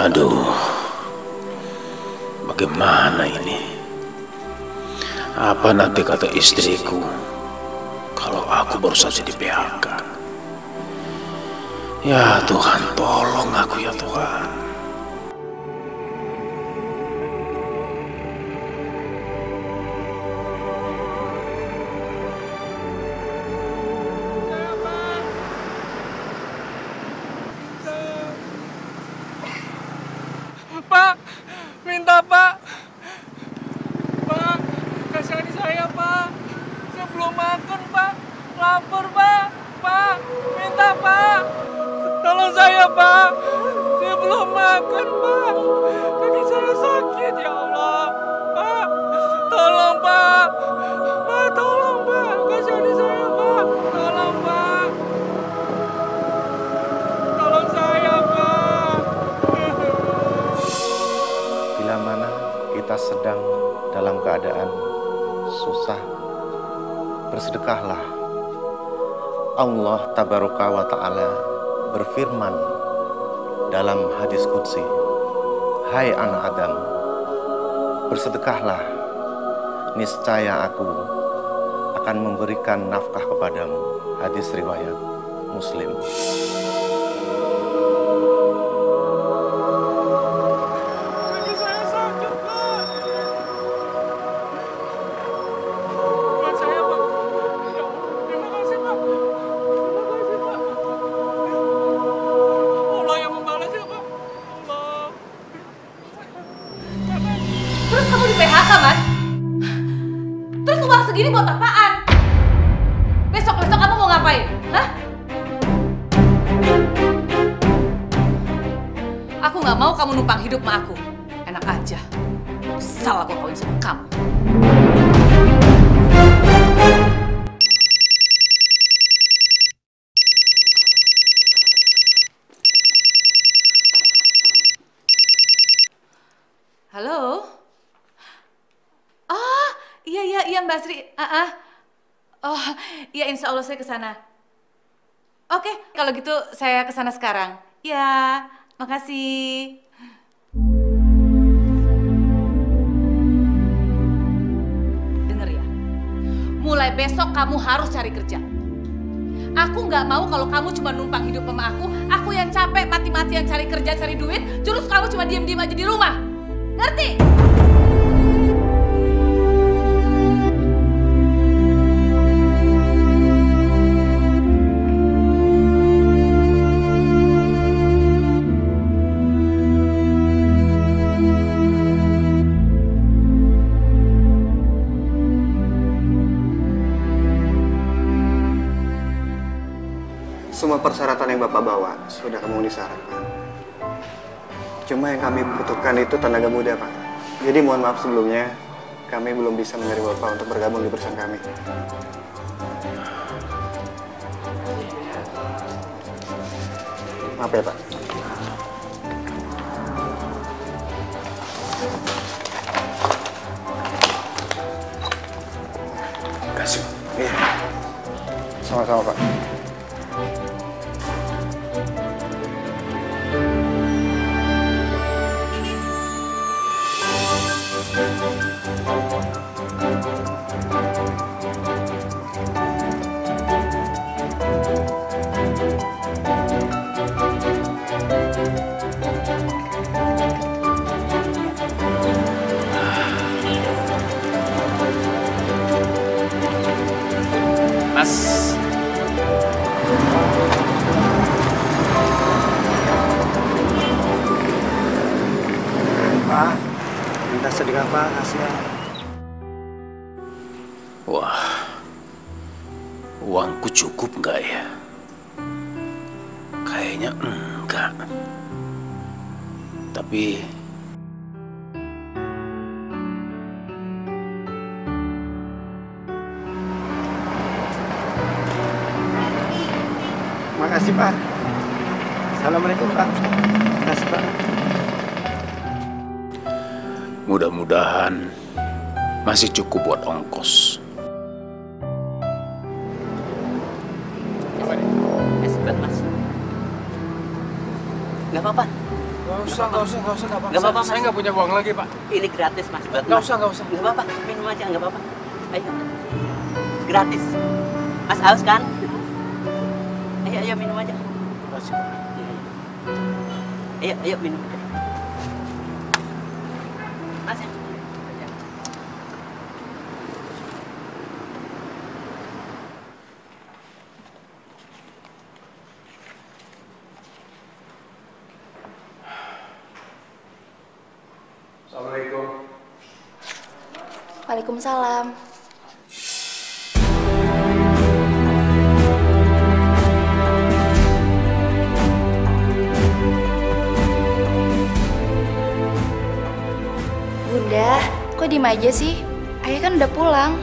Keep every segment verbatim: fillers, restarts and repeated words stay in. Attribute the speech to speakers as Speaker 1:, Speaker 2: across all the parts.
Speaker 1: Aduh, bagaimana ini? Apa nanti kata istriku kalau aku baru saja di P H K? Ya Tuhan, tolong aku ya Tuhan.
Speaker 2: Pak, minta Pak. Pak, kasihani saya Pak. Saya belum makan Pak. Lapar Pak. Pak, minta Pak. Tolong saya Pak. Saya belum makan Pak. Kaki saya sakit ya Allah. Pak, tolong Pak. Pak, tolong Pak. Kasihani saya Pak. Tolong Pak. Tolong saya Pak.
Speaker 3: Bila mana kita sedang dalam keadaan susah, bersedekahlah. Allah Tabaraka wa Ta'ala berfirman dalam hadis qudsi, "Hai anak Adam, bersedekahlah, niscaya aku akan memberikan nafkah kepadamu." Hadis riwayat Muslim.
Speaker 4: Terus kamu di P H K, Mas? Terus uang segini buat apaan? Besok-besok kamu mau ngapain? Hah? Aku nggak mau kamu numpang hidup sama aku. Enak aja. Salah aku kawin sama kamu. Halo? Oh, iya, iya, iya Mbak Sri. Uh -uh. Oh, iya insya Allah saya ke sana. Oke, kalau gitu saya ke sana sekarang. Ya, makasih. Dengar ya, mulai besok kamu harus cari kerja. Aku nggak mau kalau kamu cuma numpang hidup sama aku. Aku yang capek mati-matian cari kerja, cari duit. Terus kamu cuma diem-diem aja di rumah. Ngerti?
Speaker 5: Semua persyaratan yang Bapak bawa sudah kamu syaratkan. Cuma yang kami butuhkan itu tenaga muda, Pak. Jadi mohon maaf sebelumnya, kami belum bisa menerima Bapak untuk bergabung di perusahaan kami. Maaf ya, Pak.
Speaker 1: Kasih.
Speaker 5: Iya. Sama-sama, Pak.
Speaker 1: Mas.
Speaker 5: Pak, minta sedekah Pak, kasihan.
Speaker 1: Wah, uangku cukup nggak ya? Kayaknya enggak. Tapi
Speaker 5: makasih Pak. Assalamualaikum Pak. Makasih Pak.
Speaker 1: mudah-mudahan masih cukup buat ongkos.
Speaker 6: Es berat, Mas. Nggak apa-apa.
Speaker 2: Nggak usah, nggak usah, nggak usah, nggak apa-apa.
Speaker 6: Nggak apa-apa,
Speaker 2: Saya
Speaker 6: Mas.
Speaker 2: nggak punya uang lagi, Pak.
Speaker 6: Ini gratis, Mas. Buat
Speaker 2: Nggak
Speaker 6: Mas.
Speaker 2: usah, nggak usah.
Speaker 6: Nggak apa-apa, minum aja, nggak apa-apa. Ayo. Gratis. Mas haus kan? Ayo, ayo minum aja.
Speaker 2: Makasih, Pak.
Speaker 6: Ayo, ayo minum aja. Mas ya.
Speaker 2: Assalamualaikum.
Speaker 7: Waalaikumsalam. Bunda, kok diem aja sih? Ayah kan udah pulang.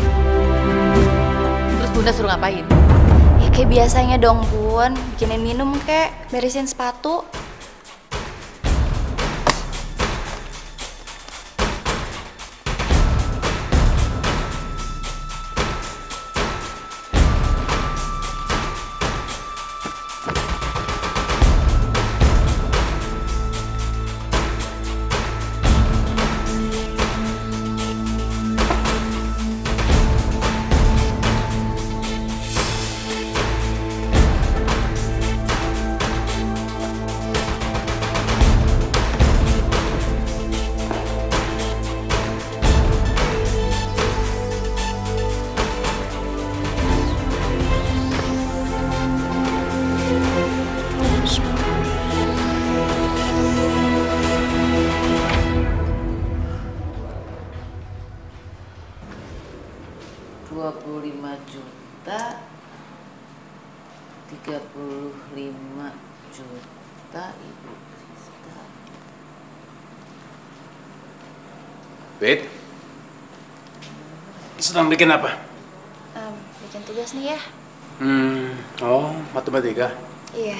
Speaker 4: Terus Bunda suruh ngapain?
Speaker 7: Ya kayak biasanya dong, Bun. Bikinin minum kek, beresin sepatu.
Speaker 4: dua puluh lima juta, tiga puluh lima juta, Ibu Siska.
Speaker 1: Wait. Sedang bikin apa?
Speaker 7: Um, bikin tugas nih ya.
Speaker 1: Hmm, oh, matematika.
Speaker 7: Iya.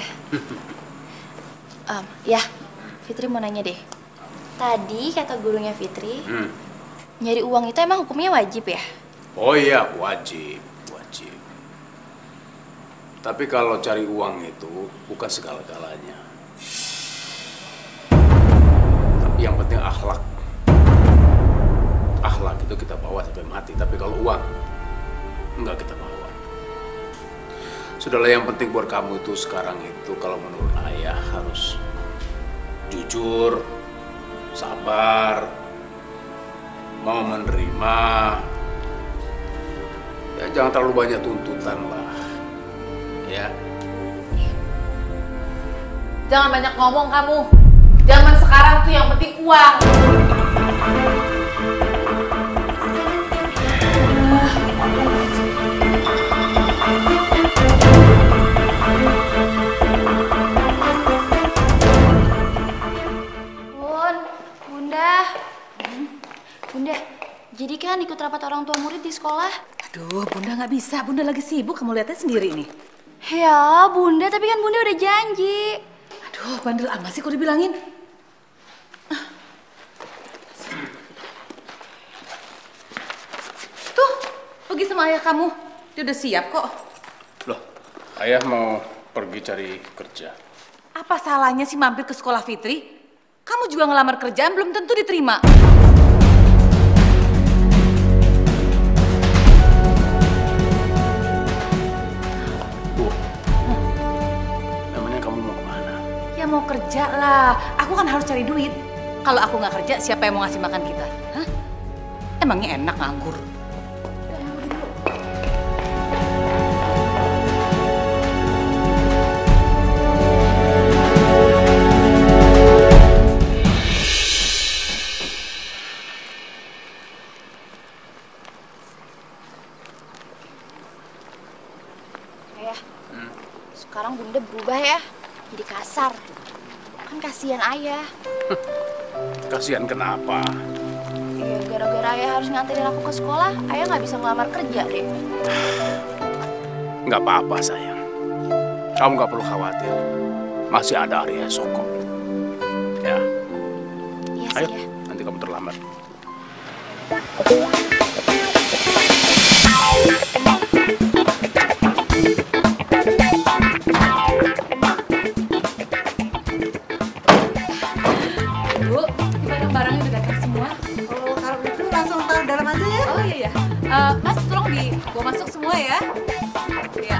Speaker 7: um, ya, Fitri mau nanya deh. Tadi kata gurunya Fitri,
Speaker 1: Hmm.
Speaker 7: nyari uang itu emang hukumnya wajib ya?
Speaker 1: Oh iya, wajib, wajib. Tapi kalau cari uang itu bukan segala-galanya. Tapi yang penting akhlak. Akhlak itu kita bawa sampai mati. Tapi kalau uang, enggak kita bawa. Sudahlah, yang penting buat kamu itu sekarang itu kalau menurut ayah harus jujur, sabar, mau menerima. Ya, jangan terlalu banyak tuntutan lah, ya.
Speaker 4: Jangan banyak ngomong kamu. Zaman sekarang tuh yang penting uang.
Speaker 7: Bun, Bunda. Bunda, jadi kan ikut rapat orang tua murid di sekolah?
Speaker 4: Aduh, Bunda nggak bisa. Bunda lagi sibuk. Kamu lihatnya sendiri nih.
Speaker 7: Ya, Bunda, tapi kan Bunda udah janji.
Speaker 4: Aduh, bandel amat sih kok dibilangin. Ah. Tuh, pergi sama ayah kamu. Dia udah siap kok.
Speaker 1: Loh, ayah mau pergi cari kerja.
Speaker 4: Apa salahnya sih mampir ke sekolah Fitri? Kamu juga ngelamar kerjaan belum tentu diterima. Ya mau kerja lah, aku kan harus cari duit. Kalau aku nggak kerja, siapa yang mau ngasih makan kita? Hah? Emangnya enak nganggur?
Speaker 7: Ayah, sekarang Bunda berubah ya, jadi kasar. Kan kasihan ayah.
Speaker 1: Kasihan kenapa?
Speaker 7: Iya, gara-gara ayah harus nganterin aku ke sekolah, ayah nggak bisa ngelamar kerja deh.
Speaker 1: Nggak apa-apa, sayang. Kamu nggak perlu khawatir. Masih ada hari esok kok. Ya.
Speaker 7: Iya
Speaker 1: Ayo,
Speaker 7: sih ya.
Speaker 1: nanti kamu terlambat.
Speaker 4: masuk semua ya. Ya.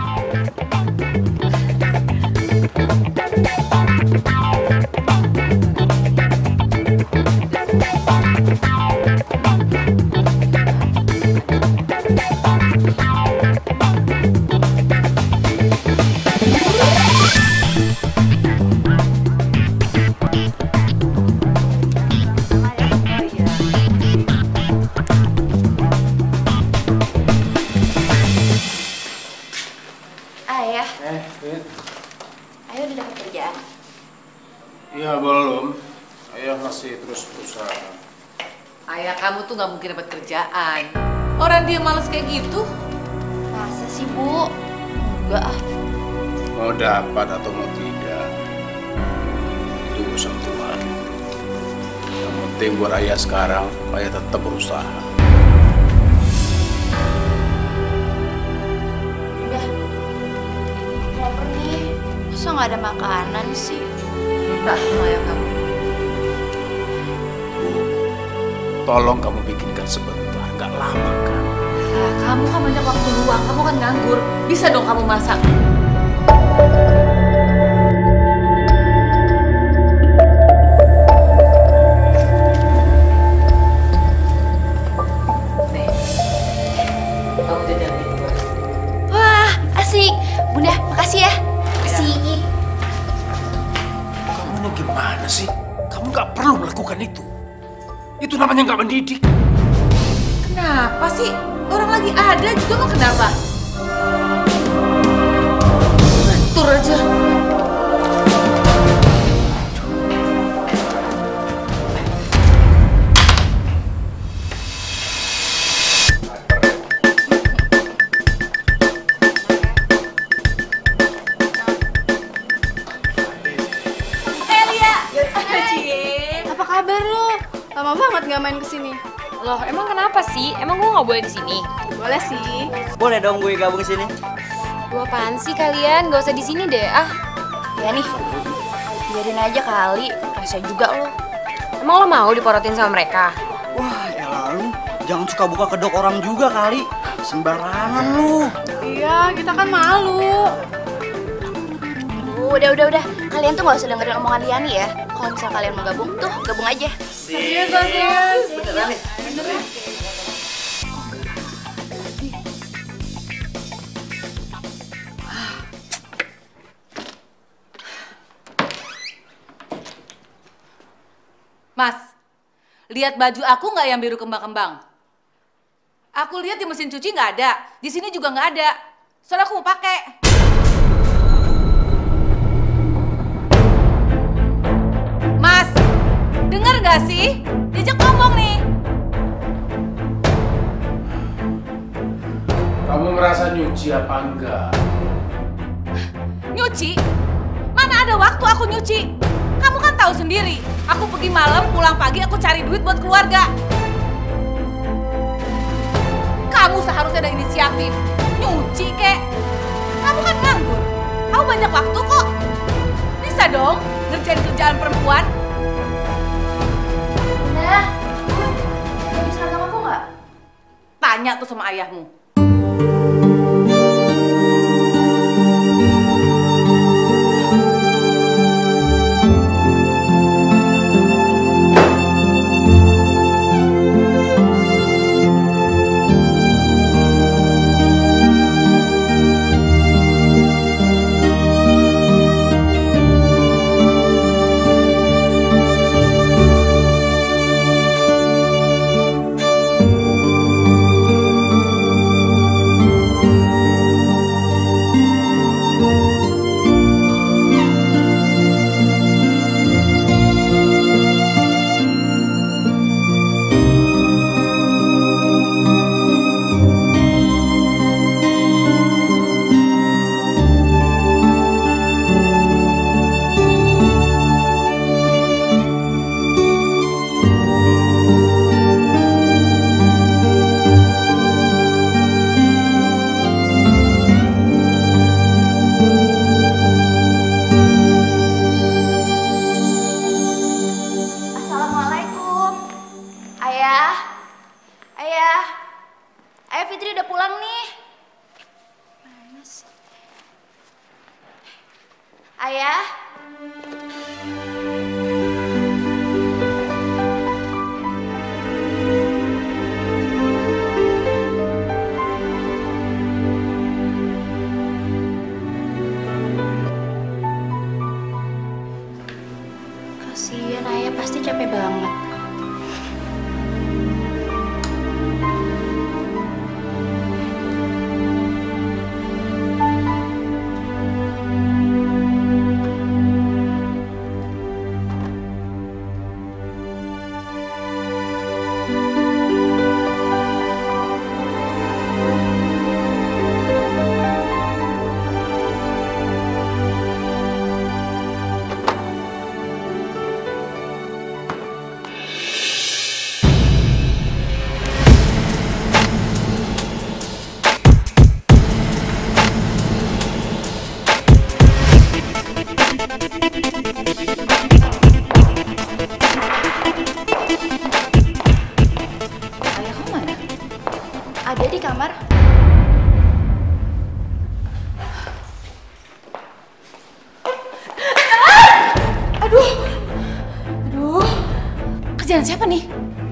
Speaker 7: Ayah,
Speaker 1: Eh, Fit.
Speaker 7: Ayah udah dapat kerjaan.
Speaker 1: Iya, belum. Ayah masih terus berusaha.
Speaker 4: Ayah kamu tuh nggak mungkin dapat kerjaan. Orang dia males kayak gitu.
Speaker 7: Masa sih, Bu? Enggak ah.
Speaker 1: Mau dapat atau mau tidak, itu urusan Tuhan. Yang penting buat ayah sekarang, ayah tetap berusaha.
Speaker 7: Udah. Lapar nih. Masa nggak ada makanan sih?
Speaker 4: Minta sama ayah kamu.
Speaker 1: Bu, tolong kamu bikinkan sebentar, nggak lama kan?
Speaker 4: Nah, kamu kan banyak waktu luang, kamu kan nganggur. Bisa dong kamu masak. Nih, kamu jajan di luar.
Speaker 7: Wah, asik. Bunda, makasih ya. Asik.
Speaker 1: Kamu ini gimana sih? Kamu nggak perlu melakukan itu. Itu namanya nggak mendidik.
Speaker 4: Kenapa sih? Orang lagi ada juga mau kenapa? Atur aja.
Speaker 7: Apa kabar lu? Lama banget nggak main kesini.
Speaker 8: Loh, emang kenapa sih? Emang gue nggak boleh di sini?
Speaker 7: Boleh sih.
Speaker 6: Boleh dong gue gabung sini.
Speaker 8: Gue apaan sih kalian? Gak usah di sini deh. Ah,
Speaker 7: Ya nih. Biarin aja kali. Rasa juga lo.
Speaker 8: emang lo mau diporotin sama mereka?
Speaker 6: Wah, ya lalu jangan suka buka kedok orang juga kali. Sembarangan lu.
Speaker 7: Iya, kita kan malu. Udah, udah, udah. Kalian tuh gak usah dengerin omongan Liani ya. Kalau misal kalian mau gabung, tuh gabung aja.
Speaker 4: Iya, serius.
Speaker 6: Beneran nih.
Speaker 4: Mas, lihat baju aku nggak yang biru kembang-kembang? Aku lihat di mesin cuci nggak ada, di sini juga nggak ada. Soalnya aku mau pakai. Mas, dengar nggak sih? Diajak ngomong nih.
Speaker 1: Kamu merasa nyuci apa enggak?
Speaker 4: Nyuci? Mana ada waktu aku nyuci? Kamu kan tahu sendiri, aku pergi malam, pulang pagi, aku cari duit buat keluarga. Kamu seharusnya ada inisiatif. Nyuci, kek. Kamu kan nganggur. Kamu banyak waktu kok. Bisa dong ngerjain kerjaan perempuan.
Speaker 7: Nah, mau di seragam aku nggak?
Speaker 4: Tanya tuh sama ayahmu.
Speaker 7: Ayah? Kasian ayah pasti capek banget. Ada di kamar.
Speaker 4: Aduh, aduh, kerjaan siapa nih?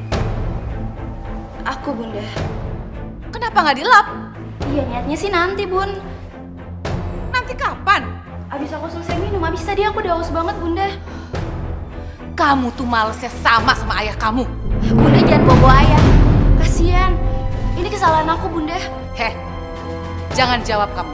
Speaker 7: Aku, Bunda.
Speaker 4: Kenapa nggak dilap?
Speaker 7: Iya, niatnya sih nanti, Bun.
Speaker 4: Nanti kapan?
Speaker 7: Abis aku selesai minum, abis tadi aku udah haus banget, Bunda.
Speaker 4: Kamu tuh malesnya sama sama ayah kamu.
Speaker 7: Bunda jangan bawa ayah. Kasian. Ini kesalahan aku, Bunda.
Speaker 4: Heh, jangan jawab kamu.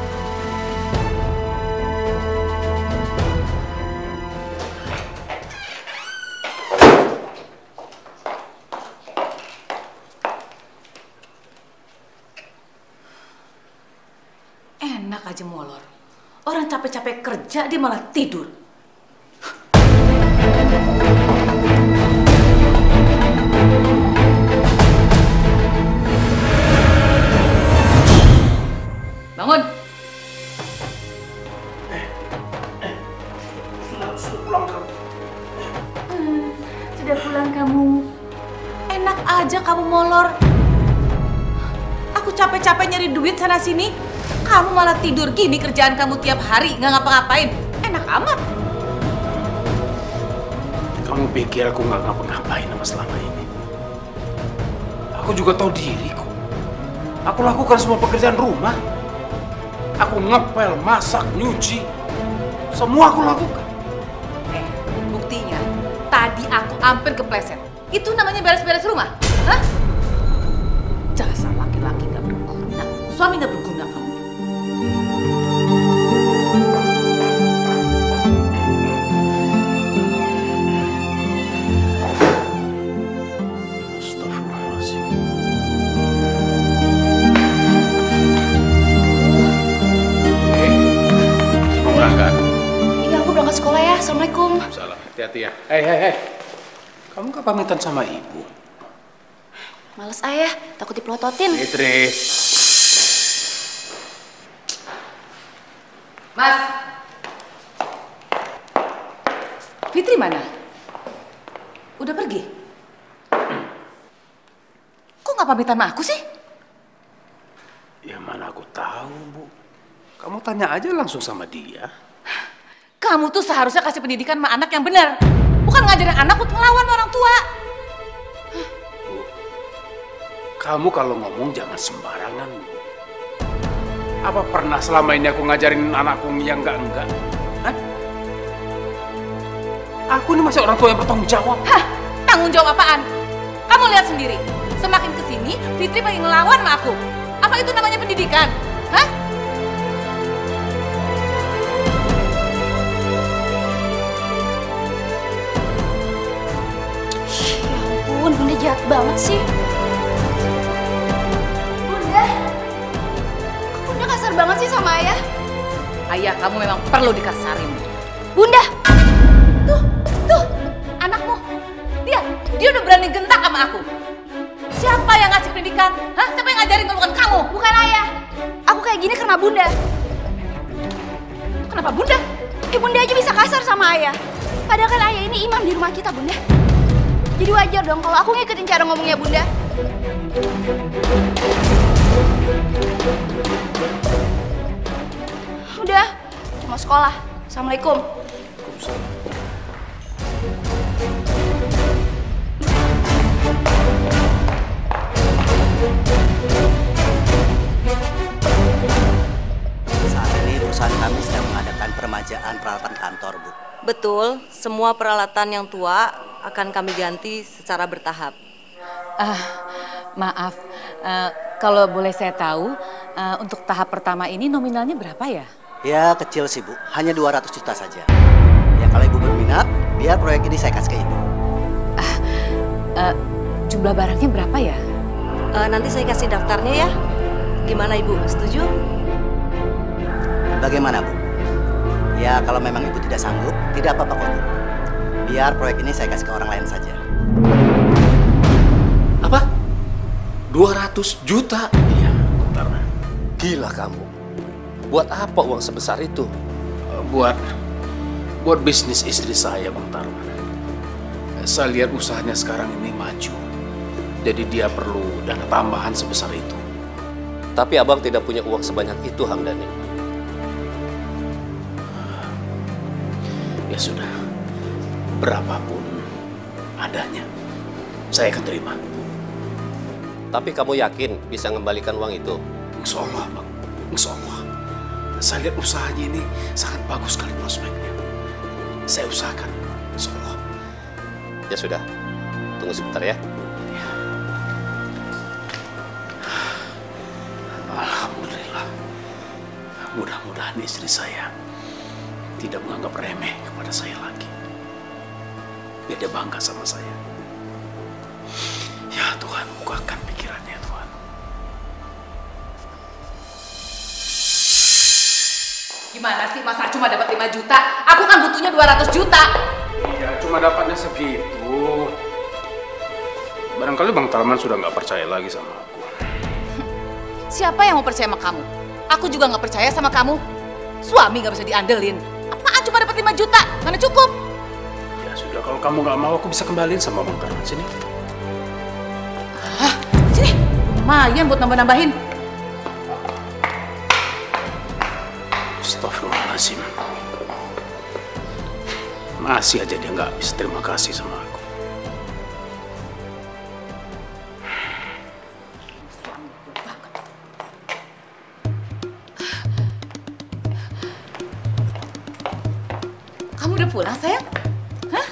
Speaker 4: Enak aja molor. Orang capek-capek kerja, dia malah tidur. Bangun.
Speaker 1: Sudah pulang kamu.
Speaker 4: Hmm, sudah pulang kamu. Enak aja kamu molor. Aku capek-capek nyari duit sana sini. Kamu malah tidur gini kerjaan kamu tiap hari, nggak ngapa-ngapain. Enak amat.
Speaker 1: Kamu pikir aku nggak ngapa-ngapain sama selama ini? Aku juga tahu diriku. Aku lakukan semua pekerjaan rumah. Aku ngepel, masak, nyuci. Semua aku lakukan.
Speaker 4: Eh, buktinya, tadi aku hampir kepleset. Itu namanya beres-beres rumah? Hah? Dasar laki-laki nggak berguna. Suami nggak berguna kamu.
Speaker 7: Sekolah ya, assalamualaikum.
Speaker 1: Salam, hati-hati ya. Hei, hei, hei. Kamu gak pamitan sama ibu?
Speaker 7: Males ayah, takut dipelototin.
Speaker 1: Fitri.
Speaker 4: Mas. Fitri mana? Udah pergi? Kok gak pamitan sama aku sih?
Speaker 1: Ya mana aku tahu, Bu. Kamu tanya aja langsung sama dia.
Speaker 4: Kamu tuh seharusnya kasih pendidikan sama anak yang benar. Bukan ngajarin anak untuk ngelawan orang tua.
Speaker 1: Bu, kamu kalau ngomong jangan sembarangan. Apa pernah selama ini aku ngajarin anakku yang enggak-enggak? Hah? Aku ini masih orang tua yang bertanggung jawab.
Speaker 4: Hah? Tanggung jawab apaan? Kamu lihat sendiri. Semakin kesini, Fitri pengen ngelawan sama aku. Apa itu namanya pendidikan? Hah?
Speaker 7: Bunda jahat banget sih. Bunda, Bunda kasar banget sih sama ayah.
Speaker 4: Ayah kamu memang perlu dikasarin.
Speaker 7: Bunda,
Speaker 4: tuh, tuh, anakmu. Dia, dia udah berani gentak sama aku. Siapa yang ngasih pendidikan? Hah? Siapa yang ngajarin kalau bukan kamu?
Speaker 7: Bukan ayah. Aku kayak gini karena Bunda.
Speaker 4: Kenapa Bunda?
Speaker 7: Eh, Bunda aja bisa kasar sama ayah. Padahal kan ayah ini imam di rumah kita, Bunda. Jadi wajar dong kalau aku ngikutin cara ngomongnya Bunda. Udah, cuma sekolah. Assalamualaikum.
Speaker 6: Saat ini perusahaan kami sedang mengadakan peremajaan peralatan kantor, Bu.
Speaker 9: Betul, semua peralatan yang tua akan kami ganti secara bertahap.
Speaker 4: Ah, maaf, uh, kalau boleh saya tahu, uh, untuk tahap pertama ini nominalnya berapa ya?
Speaker 6: Ya kecil sih, Bu. Hanya dua ratus juta saja. Ya kalau Ibu berminat, biar proyek ini saya kasih ke Ibu.
Speaker 4: Ah, uh, jumlah barangnya berapa ya?
Speaker 9: Uh, nanti saya kasih daftarnya ya. Gimana Ibu, setuju?
Speaker 6: Bagaimana, Bu? Ya kalau memang Ibu tidak sanggup, tidak apa-apa kok, Bu. Biar proyek ini saya kasih ke orang lain saja.
Speaker 1: Apa? dua ratus juta? Iya, bentar.
Speaker 10: Gila kamu. Buat apa uang sebesar itu?
Speaker 1: Uh, buat buat bisnis istri saya, Bang Tarman. Saya lihat usahanya sekarang ini maju. Jadi dia perlu dana tambahan sebesar itu.
Speaker 10: Tapi abang tidak punya uang sebanyak itu, Hamdani.
Speaker 1: Ya sudah, berapapun adanya, saya akan terima.
Speaker 10: Tapi kamu yakin bisa mengembalikan uang itu?
Speaker 1: Insya Allah, Bang. Insya Allah. Saya lihat usahanya ini sangat bagus sekali prospeknya. Saya usahakan, insya Allah.
Speaker 10: Ya sudah, tunggu sebentar ya.
Speaker 1: Alhamdulillah. Mudah-mudahan istri saya tidak menganggap remeh kepada saya lagi. Biar dia bangga sama saya. Ya Tuhan, bukakan pikirannya Tuhan.
Speaker 4: Gimana sih, masa cuma dapat lima juta? Aku kan butuhnya dua ratus juta.
Speaker 1: Iya, cuma dapatnya segitu. Barangkali Bang Tarman sudah nggak percaya lagi sama aku.
Speaker 4: Siapa yang mau percaya sama kamu? Aku juga nggak percaya sama kamu. Suami nggak bisa diandelin. Apaan cuma dapat lima juta? Mana cukup?
Speaker 1: Ya sudah, kalau kamu nggak mau, aku bisa kembaliin sama Bang Tarman. Sini.
Speaker 4: Hah? Sini. Lumayan buat nambah-nambahin.
Speaker 1: Astagfirullahaladzim. Masih aja dia nggak bisa terima kasih sama aku.
Speaker 4: Kamu udah pulang, sayang? Hah?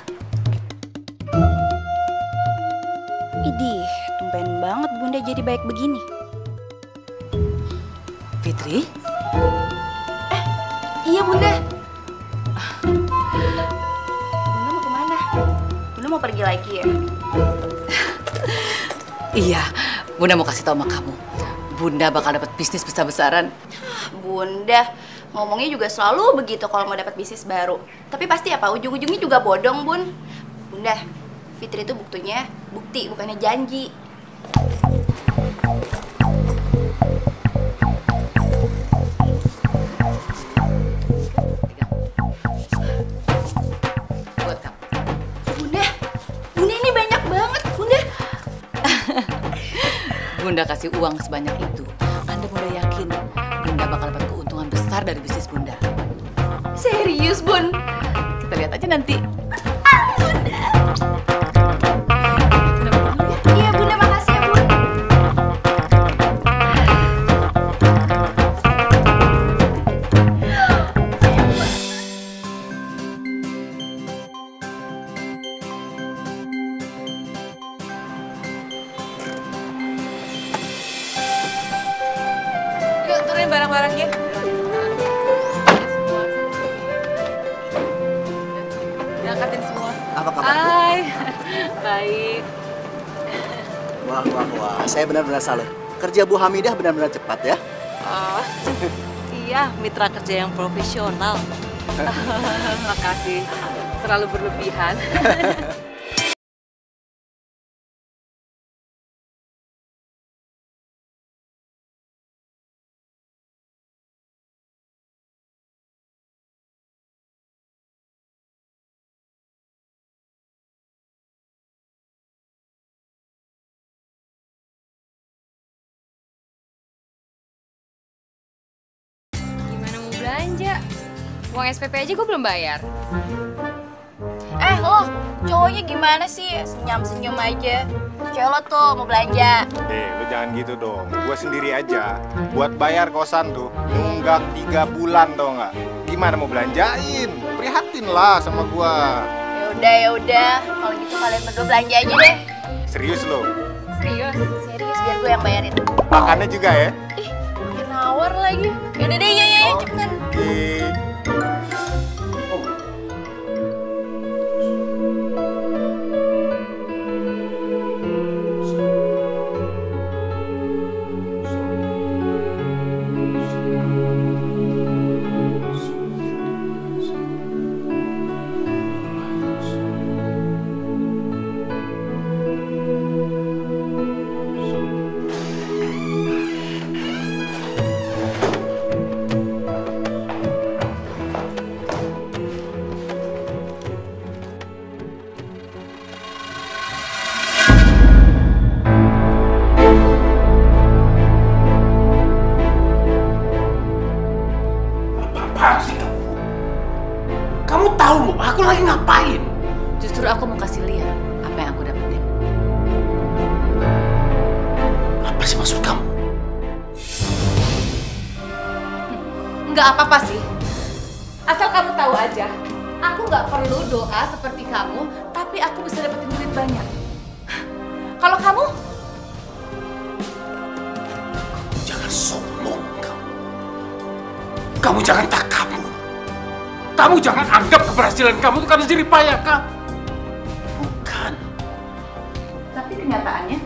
Speaker 7: Idih, tumben banget Bunda jadi baik begini.
Speaker 4: Fitri?
Speaker 7: Eh, iya Bunda. Bunda mau kemana? Bunda mau pergi lagi ya?
Speaker 4: Iya, Bunda mau kasih tahu sama kamu. Bunda bakal dapat bisnis besar-besaran.
Speaker 7: Bunda, ngomongnya juga selalu begitu kalau mau dapat bisnis baru. Tapi pasti apa, ujung-ujungnya juga bodong, Bun. Bunda, Fitri itu buktinya bukti, bukannya janji.
Speaker 4: Buat kamu.
Speaker 7: Bunda, Bunda ini banyak banget, Bunda.
Speaker 4: Bunda kasih uang sebanyak itu. Anda Bunda yakin Bunda bakal dapat keuntungan besar dari bisnis Bunda.
Speaker 7: Serius, Bun?
Speaker 4: Kita lihat aja nanti.
Speaker 7: Ah, Bunda. Iya, Bunda, makasih ya, Bun.
Speaker 4: Yuk, turunin barang-barangnya. Diangkatin semua.
Speaker 6: Apa kabar, Bu?
Speaker 4: Hai, baik.
Speaker 6: Wah, wah, wah. Saya benar-benar salut. Kerja Bu Hamidah benar-benar cepat ya.
Speaker 9: Oh, iya, mitra kerja yang profesional.
Speaker 4: Makasih, terlalu berlebihan.
Speaker 8: Gimana mau belanja? Uang S P P aja gue belum bayar.
Speaker 7: Eh lo, cowoknya gimana sih? Senyum-senyum aja. Cewek lo tuh mau belanja.
Speaker 11: Eh, lu jangan gitu dong. Gue sendiri aja. Buat bayar kosan tuh, nunggak tiga bulan tau nggak? Gimana mau belanjain? Prihatin lah sama gue.
Speaker 7: Ya udah ya udah. Kalau gitu kalian berdua belanja aja deh.
Speaker 11: Serius lo?
Speaker 8: Serius?
Speaker 7: Serius biar gue yang bayarin.
Speaker 11: Makannya juga ya?
Speaker 7: Ih, makin nawar lagi. Yaudah deh, ya ya ya cepetan.
Speaker 11: Oke.
Speaker 1: Aku lagi ngapain?
Speaker 4: Justru aku mau kasih lihat apa yang aku dapetin.
Speaker 1: Apa sih maksud kamu?
Speaker 4: Nggak apa-apa sih. Asal kamu tahu aja, aku nggak perlu doa seperti kamu, tapi aku bisa dapetin duit banyak. Kalau kamu,
Speaker 1: jangan sombong kamu. Kamu jangan takabur. Kamu jangan anggap keberhasilan kamu itu karena jerih payah kamu. Bukan.
Speaker 4: Tapi kenyataannya,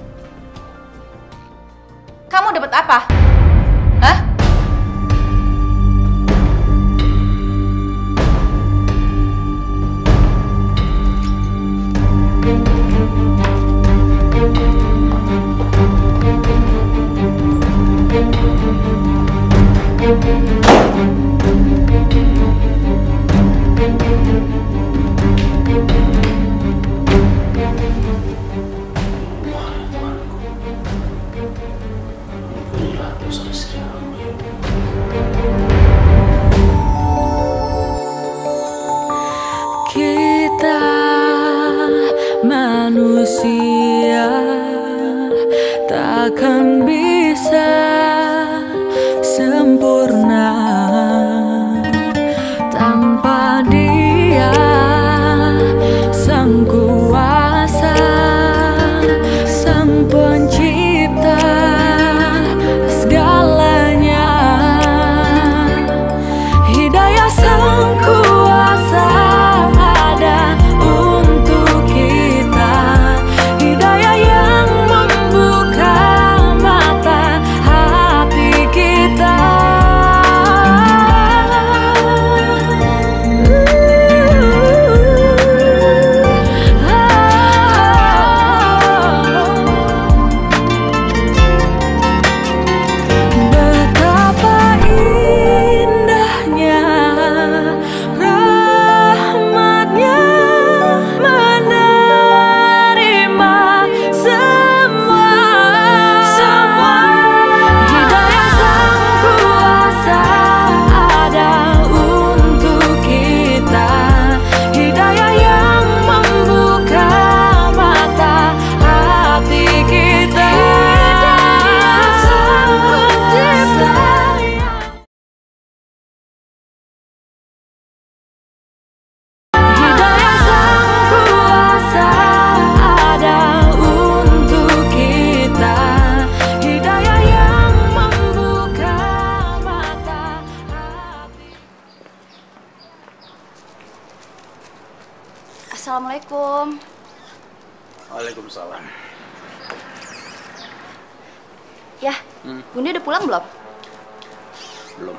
Speaker 4: kamu dapat apa? Hah?
Speaker 2: Kita manusia takkan bisa sempurna tanpa Dia Sang Kuasa, Sang Pencipta segalanya. Hidayah Sang Kuasa
Speaker 7: Assalamualaikum.
Speaker 1: Waalaikumsalam.
Speaker 7: Ya, hmm. Bunda udah pulang belum?
Speaker 1: Belum.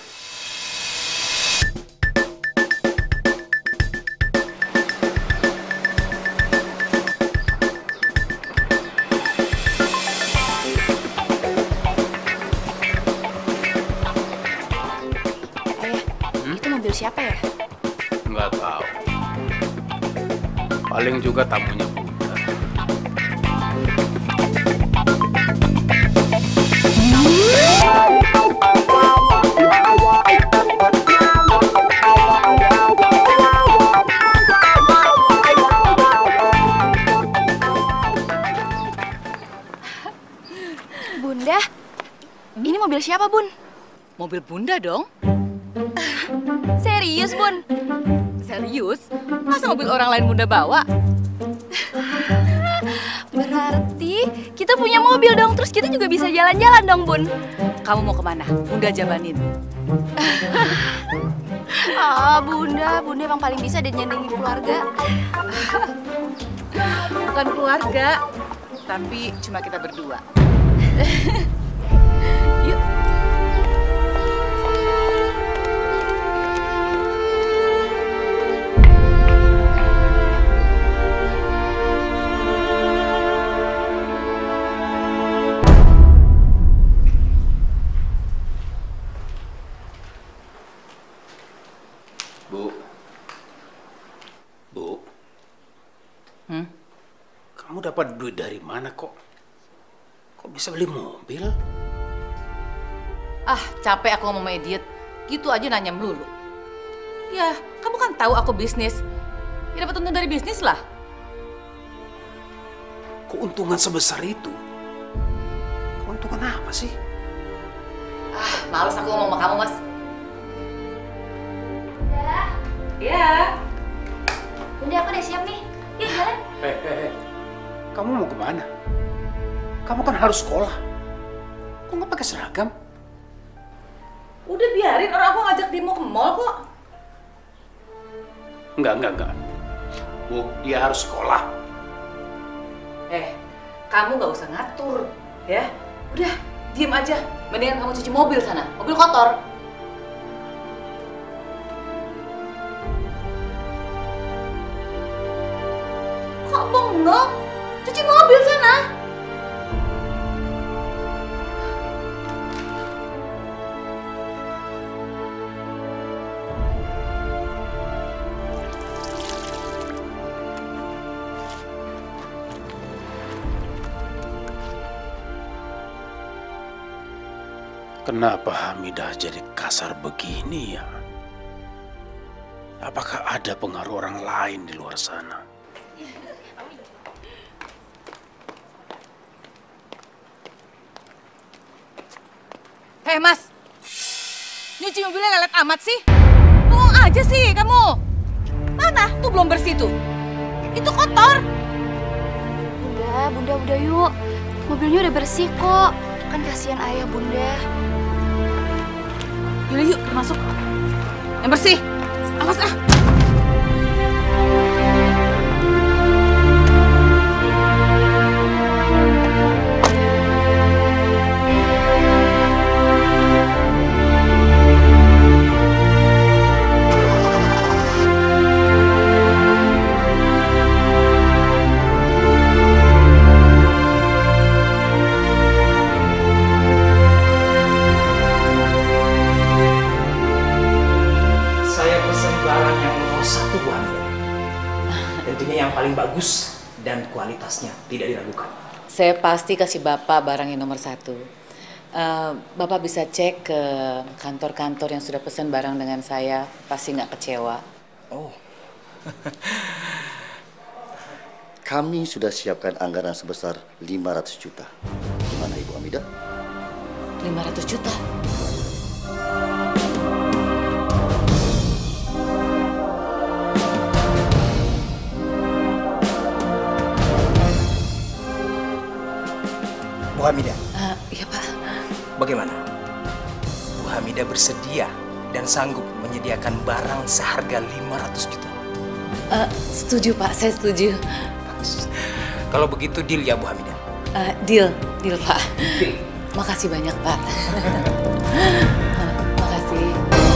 Speaker 7: Ayah, hmm? Itu mobil siapa ya?
Speaker 1: Nggak tahu. Paling juga tamunya Bunda.
Speaker 4: Mobil Bunda dong.
Speaker 7: Serius, Bun?
Speaker 4: Serius? Masa mobil orang lain Bunda bawa?
Speaker 7: Berarti kita punya mobil dong, terus kita juga bisa jalan-jalan dong, Bun.
Speaker 4: Kamu mau kemana? Bunda jabanin.
Speaker 7: Ah, Bunda, Bunda emang paling bisa dan nyandingin keluarga.
Speaker 4: Bukan keluarga, tapi cuma kita berdua. Yuk.
Speaker 1: Bu. Bu.
Speaker 4: Hmm?
Speaker 1: Kamu dapat duit dari mana kok? Kok bisa beli mobil?
Speaker 4: Ah, capek aku ngomong edit. Gitu aja nanya melulu. Ya, kamu kan tahu aku bisnis. Ya dapat untung dari bisnis lah.
Speaker 1: Keuntungan sebesar itu? Keuntungan apa sih?
Speaker 4: Ah, males aku ngomong sama kamu, Mas.
Speaker 7: Bunda.
Speaker 4: Ya.
Speaker 7: Bunda, aku udah siap nih. Yuk, jalan.
Speaker 1: Eh, eh, eh. Kamu mau kemana? Kamu kan harus sekolah. Kok nggak pakai seragam?
Speaker 4: Udah biarin, orang aku ngajak dia mau ke mall kok.
Speaker 1: Enggak, enggak, enggak. Bu, dia harus sekolah.
Speaker 4: Eh, kamu nggak usah ngatur, ya. Udah, diem aja. Mendingan kamu cuci mobil sana, mobil kotor. Kok bengong? Cuci mobil sana.
Speaker 1: Kenapa Hamidah jadi kasar begini ya? Apakah ada pengaruh orang lain di luar sana?
Speaker 4: Hei Mas, nyuci mobilnya lelet amat sih. Ngomong aja sih kamu. Mana? Tuh belum bersih tuh. Itu kotor.
Speaker 7: Bunda, Bunda udah yuk. Mobilnya udah bersih kok. Kan kasihan ayah, Bunda.
Speaker 4: Yaudah yuk, masuk. Yang bersih. Awas ah.
Speaker 12: Tentunya yang paling bagus dan kualitasnya tidak diragukan.
Speaker 4: Saya pasti kasih Bapak barang yang nomor satu. Uh, Bapak bisa cek ke kantor-kantor yang sudah pesan barang dengan saya, pasti nggak kecewa.
Speaker 10: Oh, kami sudah siapkan anggaran sebesar lima ratus juta. Gimana Ibu Hamidah?
Speaker 4: lima ratus juta?
Speaker 12: Bu Hamidah.
Speaker 4: Uh, iya Pak.
Speaker 12: Bagaimana? Bu Hamidah bersedia dan sanggup menyediakan barang seharga lima ratus juta?
Speaker 4: Uh, setuju Pak, saya setuju.
Speaker 12: Bagus. Kalau begitu deal ya Bu Hamidah?
Speaker 4: Uh, deal, deal Pak. Deal. Makasih banyak Pak. uh, makasih.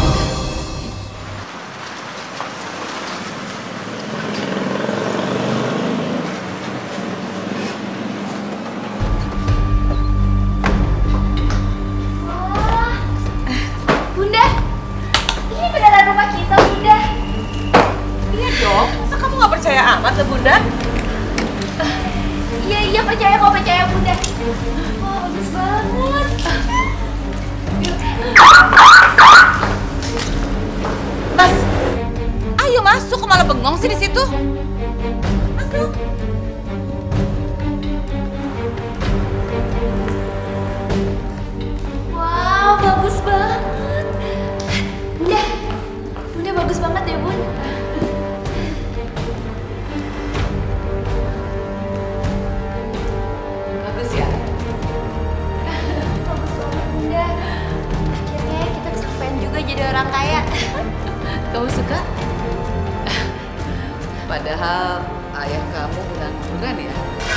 Speaker 9: Mata Bunda?
Speaker 7: Uh, iya iya percaya kok percaya Bunda. Wah bagus banget.
Speaker 4: Mas, ayo masuk, kok malah bengong sih di situ? Masuk.
Speaker 7: Wow bagus banget. orang kaya.
Speaker 4: Kamu suka? Padahal ayah kamu pengangguran ya.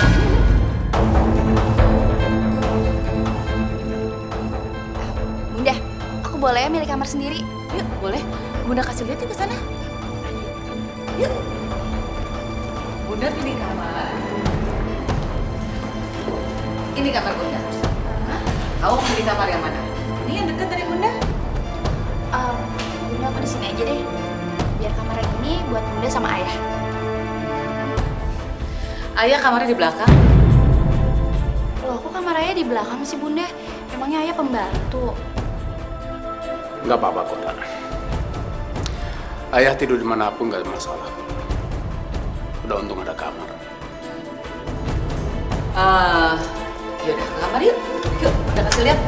Speaker 7: Bunda, aku boleh ya milih kamar sendiri?
Speaker 4: Yuk, boleh. Bunda kasih lihat yuk ke sana. Yuk. Bunda pilih kamar. Ini kamar Bunda. Hah? Kamu pilih kamar yang mana? Ini yang dekat dari Bunda.
Speaker 7: Um, Bunda aku di sini aja deh. Biar kamar yang ini buat Bunda sama Ayah.
Speaker 4: Ayah kamarnya di belakang.
Speaker 7: Loh, kok kamar Ayah di belakang sih Bunda? Emangnya Ayah pembantu?
Speaker 1: Nggak apa-apa kok, Tana. Ayah tidur dimanapun nggak ada masalah. Udah untung ada kamar.
Speaker 4: Ah, yaudah ke kamar yuk. Yuk, udah kasih lihat.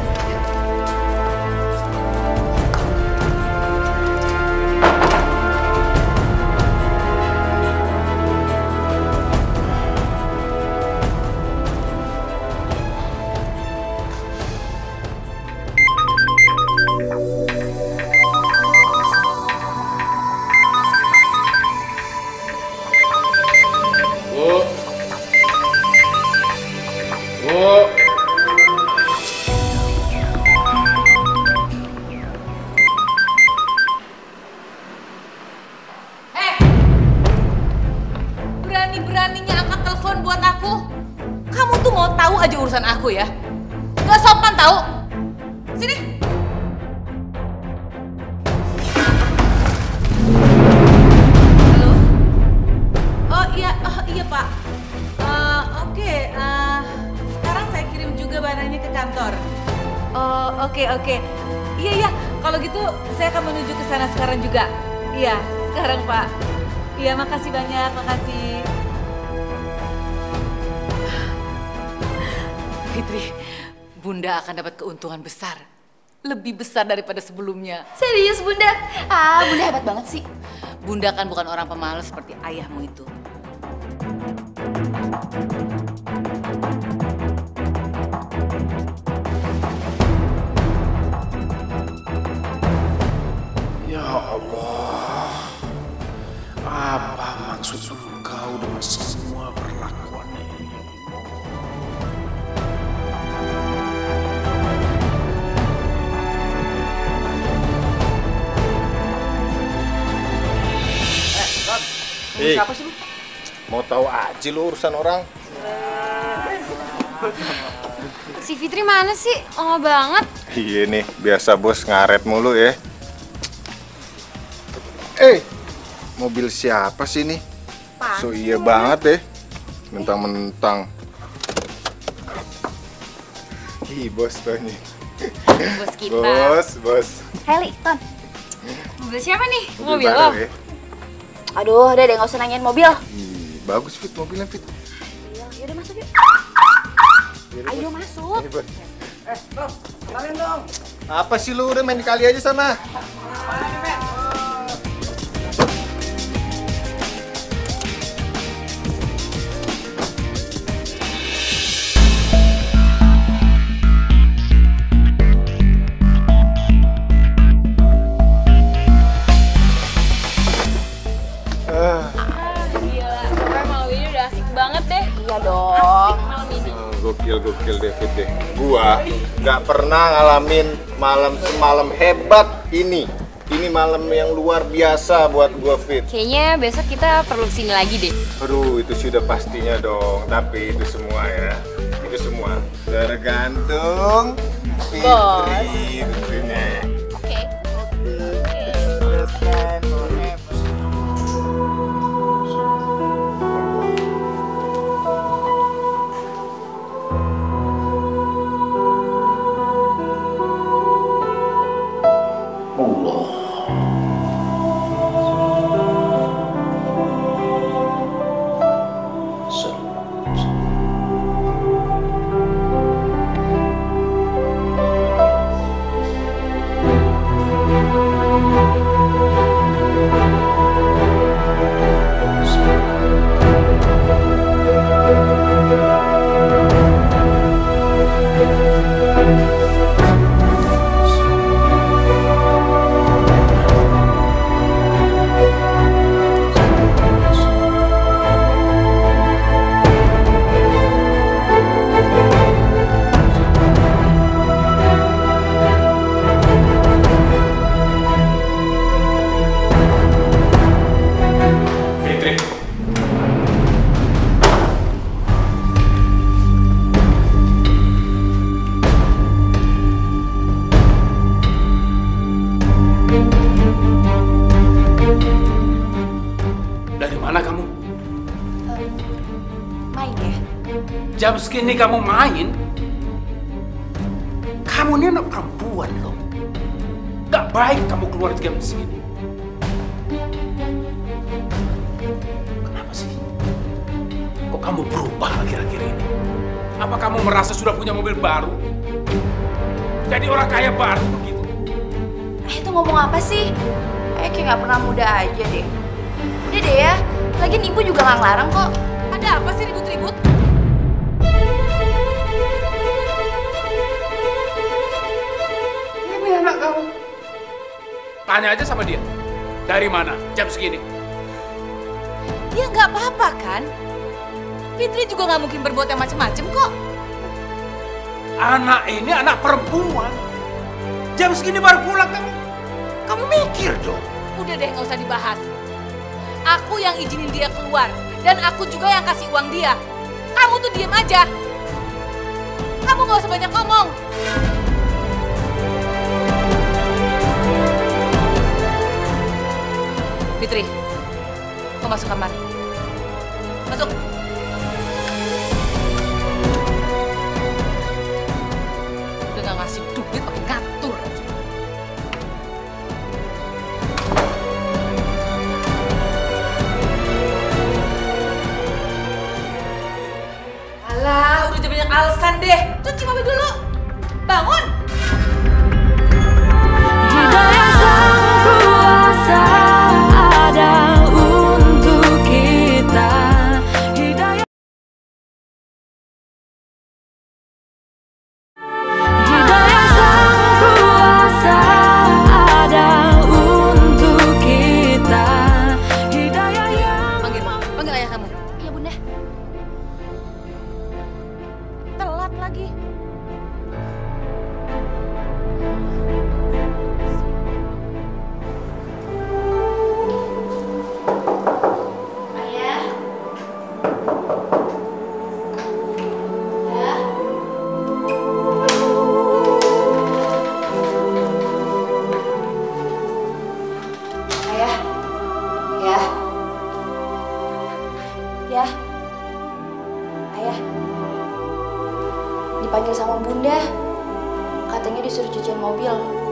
Speaker 4: Berani-beraninya angkat telepon buat aku. Kamu tuh mau tahu aja urusan aku ya? Gak sopan tahu. Sini. Halo. Oh iya, oh, iya Pak. Uh, Oke, okay. uh, sekarang saya kirim juga barangnya ke kantor. Oh oke okay, oke. Okay. Iya iya. Kalau gitu saya akan menuju ke sana sekarang juga. Iya, sekarang Pak. Iya, makasih banyak, makasih. Fitri, Bunda akan dapat keuntungan besar. Lebih besar daripada sebelumnya.
Speaker 7: Serius Bunda? Ah, Bunda hebat banget sih.
Speaker 4: Bunda kan bukan orang pemalas seperti ayahmu itu.
Speaker 1: Ya Allah, apa maksud engkau dengan semua perlakuan ini?
Speaker 11: Eh, Ron,
Speaker 10: Hey.
Speaker 11: siapa sih lu? Mau tahu aja lu urusan orang?
Speaker 8: Si Fitri mana sih? Lama banget.
Speaker 11: Iya nih, biasa bos ngaret mulu ya. Eh, mobil siapa sih nih? So iya banget deh, mentang-mentang. Ih, bos tuh nih.
Speaker 8: Bos kita.
Speaker 11: Bos, bos.
Speaker 7: Heli, Ton.
Speaker 8: Mobil siapa nih?
Speaker 11: Mobil
Speaker 8: Mobil
Speaker 11: baru
Speaker 8: lo?
Speaker 11: ya.
Speaker 7: Aduh, udah deh nggak usah nanyain mobil.
Speaker 11: Ih, bagus Fit mobilnya Fit.
Speaker 7: Iya, yaudah masuk yuk.
Speaker 11: Yaudah,
Speaker 7: Ayo
Speaker 11: bos.
Speaker 7: masuk.
Speaker 11: Ayo, bos. Eh, Bro, kenalin dong. Apa sih lu? Udah main di kali aja sana.
Speaker 7: Iya dong.
Speaker 11: Gokil, gokil David deh. Gua nggak pernah ngalamin malam semalam hebat ini. Ini malam yang luar biasa buat gua, Fit.
Speaker 8: Kayaknya besok kita perlu kesini lagi deh.
Speaker 11: Aduh, itu sudah pastinya dong. Tapi itu semua ya, itu semua tergantung Fitri tentunya.
Speaker 7: Oke.
Speaker 1: Jam segini kamu main? Kamu ini anak perempuan loh. Gak baik kamu keluar jam segini. Kenapa sih? Kok kamu berubah akhir-akhir ini? Apa kamu merasa sudah punya mobil baru? Jadi orang kaya baru begitu?
Speaker 7: Eh, itu ngomong apa sih? Eh, kayak gak pernah muda aja deh. Udah deh ya, lagian ibu juga gak ngelarang kok.
Speaker 4: Ada apa sih ribut-ribut?
Speaker 1: Ini anak kamu. Tanya aja sama dia. Dari mana jam segini?
Speaker 4: Ya nggak apa-apa kan? Fitri juga nggak mungkin berbuat yang macem-macem kok.
Speaker 1: Anak ini anak perempuan. Jam segini baru pulang kamu. Kamu mikir dong.
Speaker 4: Udah deh, nggak usah dibahas. Aku yang izinin dia keluar. Dan aku juga yang kasih uang dia. Kamu tuh diem aja. Kamu nggak usah banyak ngomong. Fitri, kau masuk kamar. Masuk. Udah nggak ngasih duit, pakai ngatur aja. Alah, udah jadi banyak alasan deh. Cuci mobil dulu. Bangun.
Speaker 13: Hidayah sang kuasa ada untuk kita. Hidayah Hidayah sang kuasa ada untuk kita. Hidayah yang
Speaker 4: Panggil, panggil ayah kamu.
Speaker 7: Iya, Bunda.
Speaker 4: Telat lagi.
Speaker 7: Ayah. Ya. Ayah. Ya. Ya. Ayah. Dipanggil sama Bunda. Katanya disuruh cuciin mobil.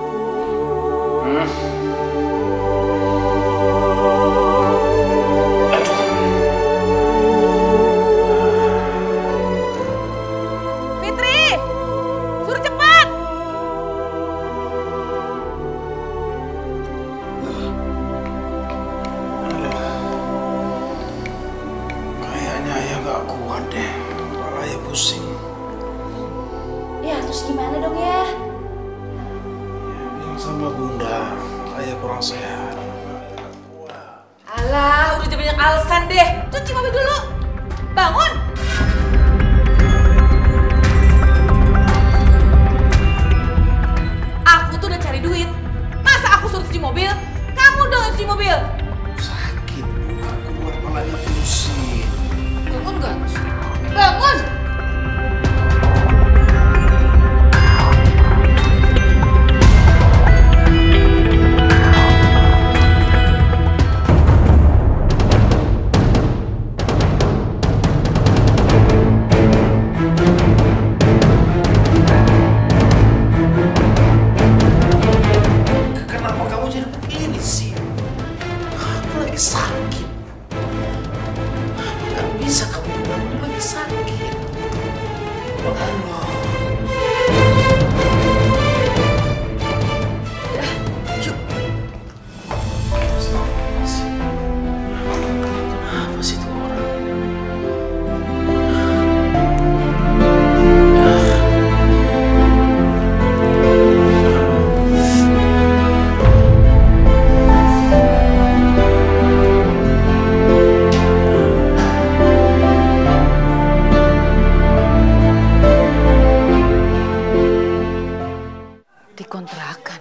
Speaker 4: Fitri, suruh cepat.
Speaker 1: Kayaknya ayah gak kuat deh. Kepala ayah pusing.
Speaker 7: Ya, terus gimana dong ya?
Speaker 1: Bilang sama bunda, ayah kurang sehat.
Speaker 4: Alah, udah jadi banyak alasan deh. Cuci mobil dulu. Bangun. Aku tuh udah cari duit. Masa aku suruh cuci mobil? Kamu dong yang cuci mobil.
Speaker 1: Sakit, bukan kuat, kepalanya pusing.
Speaker 4: Bangun gak? Bangun.
Speaker 1: Kenapa kamu jadi begini sih? Aku lagi sakit. Gak bisa kamu bilang aku lagi sakit. Ya Allah. Yuk. Kenapa sih tuh orang?
Speaker 4: Di kontrakan.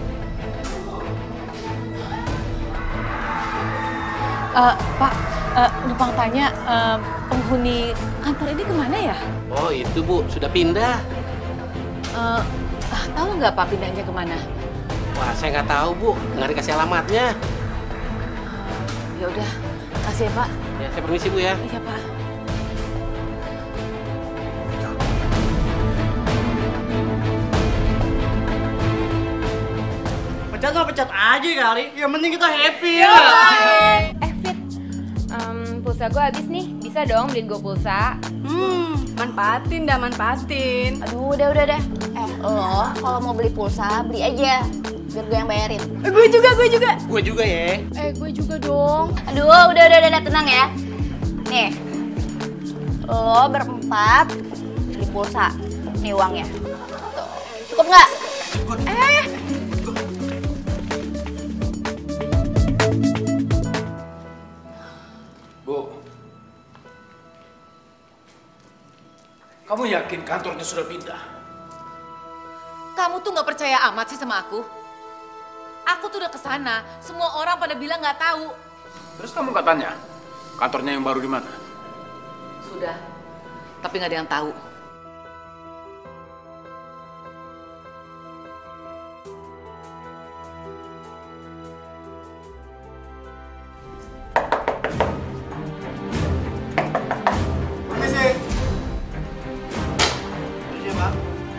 Speaker 4: Eh, Pak, eh, numpang tanya, eh, penghuni kantor ini kemana ya?
Speaker 6: Oh itu Bu, sudah pindah.
Speaker 4: Eh, ah, tahu nggak Pak pindahnya kemana?
Speaker 6: Wah saya nggak tahu Bu, nggak dikasih alamatnya.
Speaker 4: Ya udah, kasih ya Pak.
Speaker 6: Ya saya permisi Bu ya.
Speaker 4: Iya Pak.
Speaker 6: pecat mah pecat aja kali. Yang penting kita happy.
Speaker 8: Yo,
Speaker 6: ya.
Speaker 8: Eh Fit, um, pulsa gue habis nih. Bisa dong beliin gue pulsa?
Speaker 7: Hmm, manfaatin dah, manfaatin. Aduh, udah, udah, udah. Eh, lo kalau mau beli pulsa, beli aja. Biar gue yang bayarin. Eh, gue juga, gue juga.
Speaker 6: Gue juga ya.
Speaker 7: Eh, gue juga dong. Aduh, udah, udah, udah, udah, tenang ya. Nih, lo berempat beli pulsa. Nih uangnya. Tuh. Cukup nggak? Eh.
Speaker 1: Bu, kamu yakin kantornya sudah pindah?
Speaker 4: Kamu tuh nggak percaya amat sih sama aku? Aku tuh udah kesana, semua orang pada bilang nggak tahu.
Speaker 1: Terus kamu nggak tanya kantornya yang baru di mana?
Speaker 4: Sudah, tapi nggak ada yang tahu.
Speaker 5: Permisi. Iya, Pak.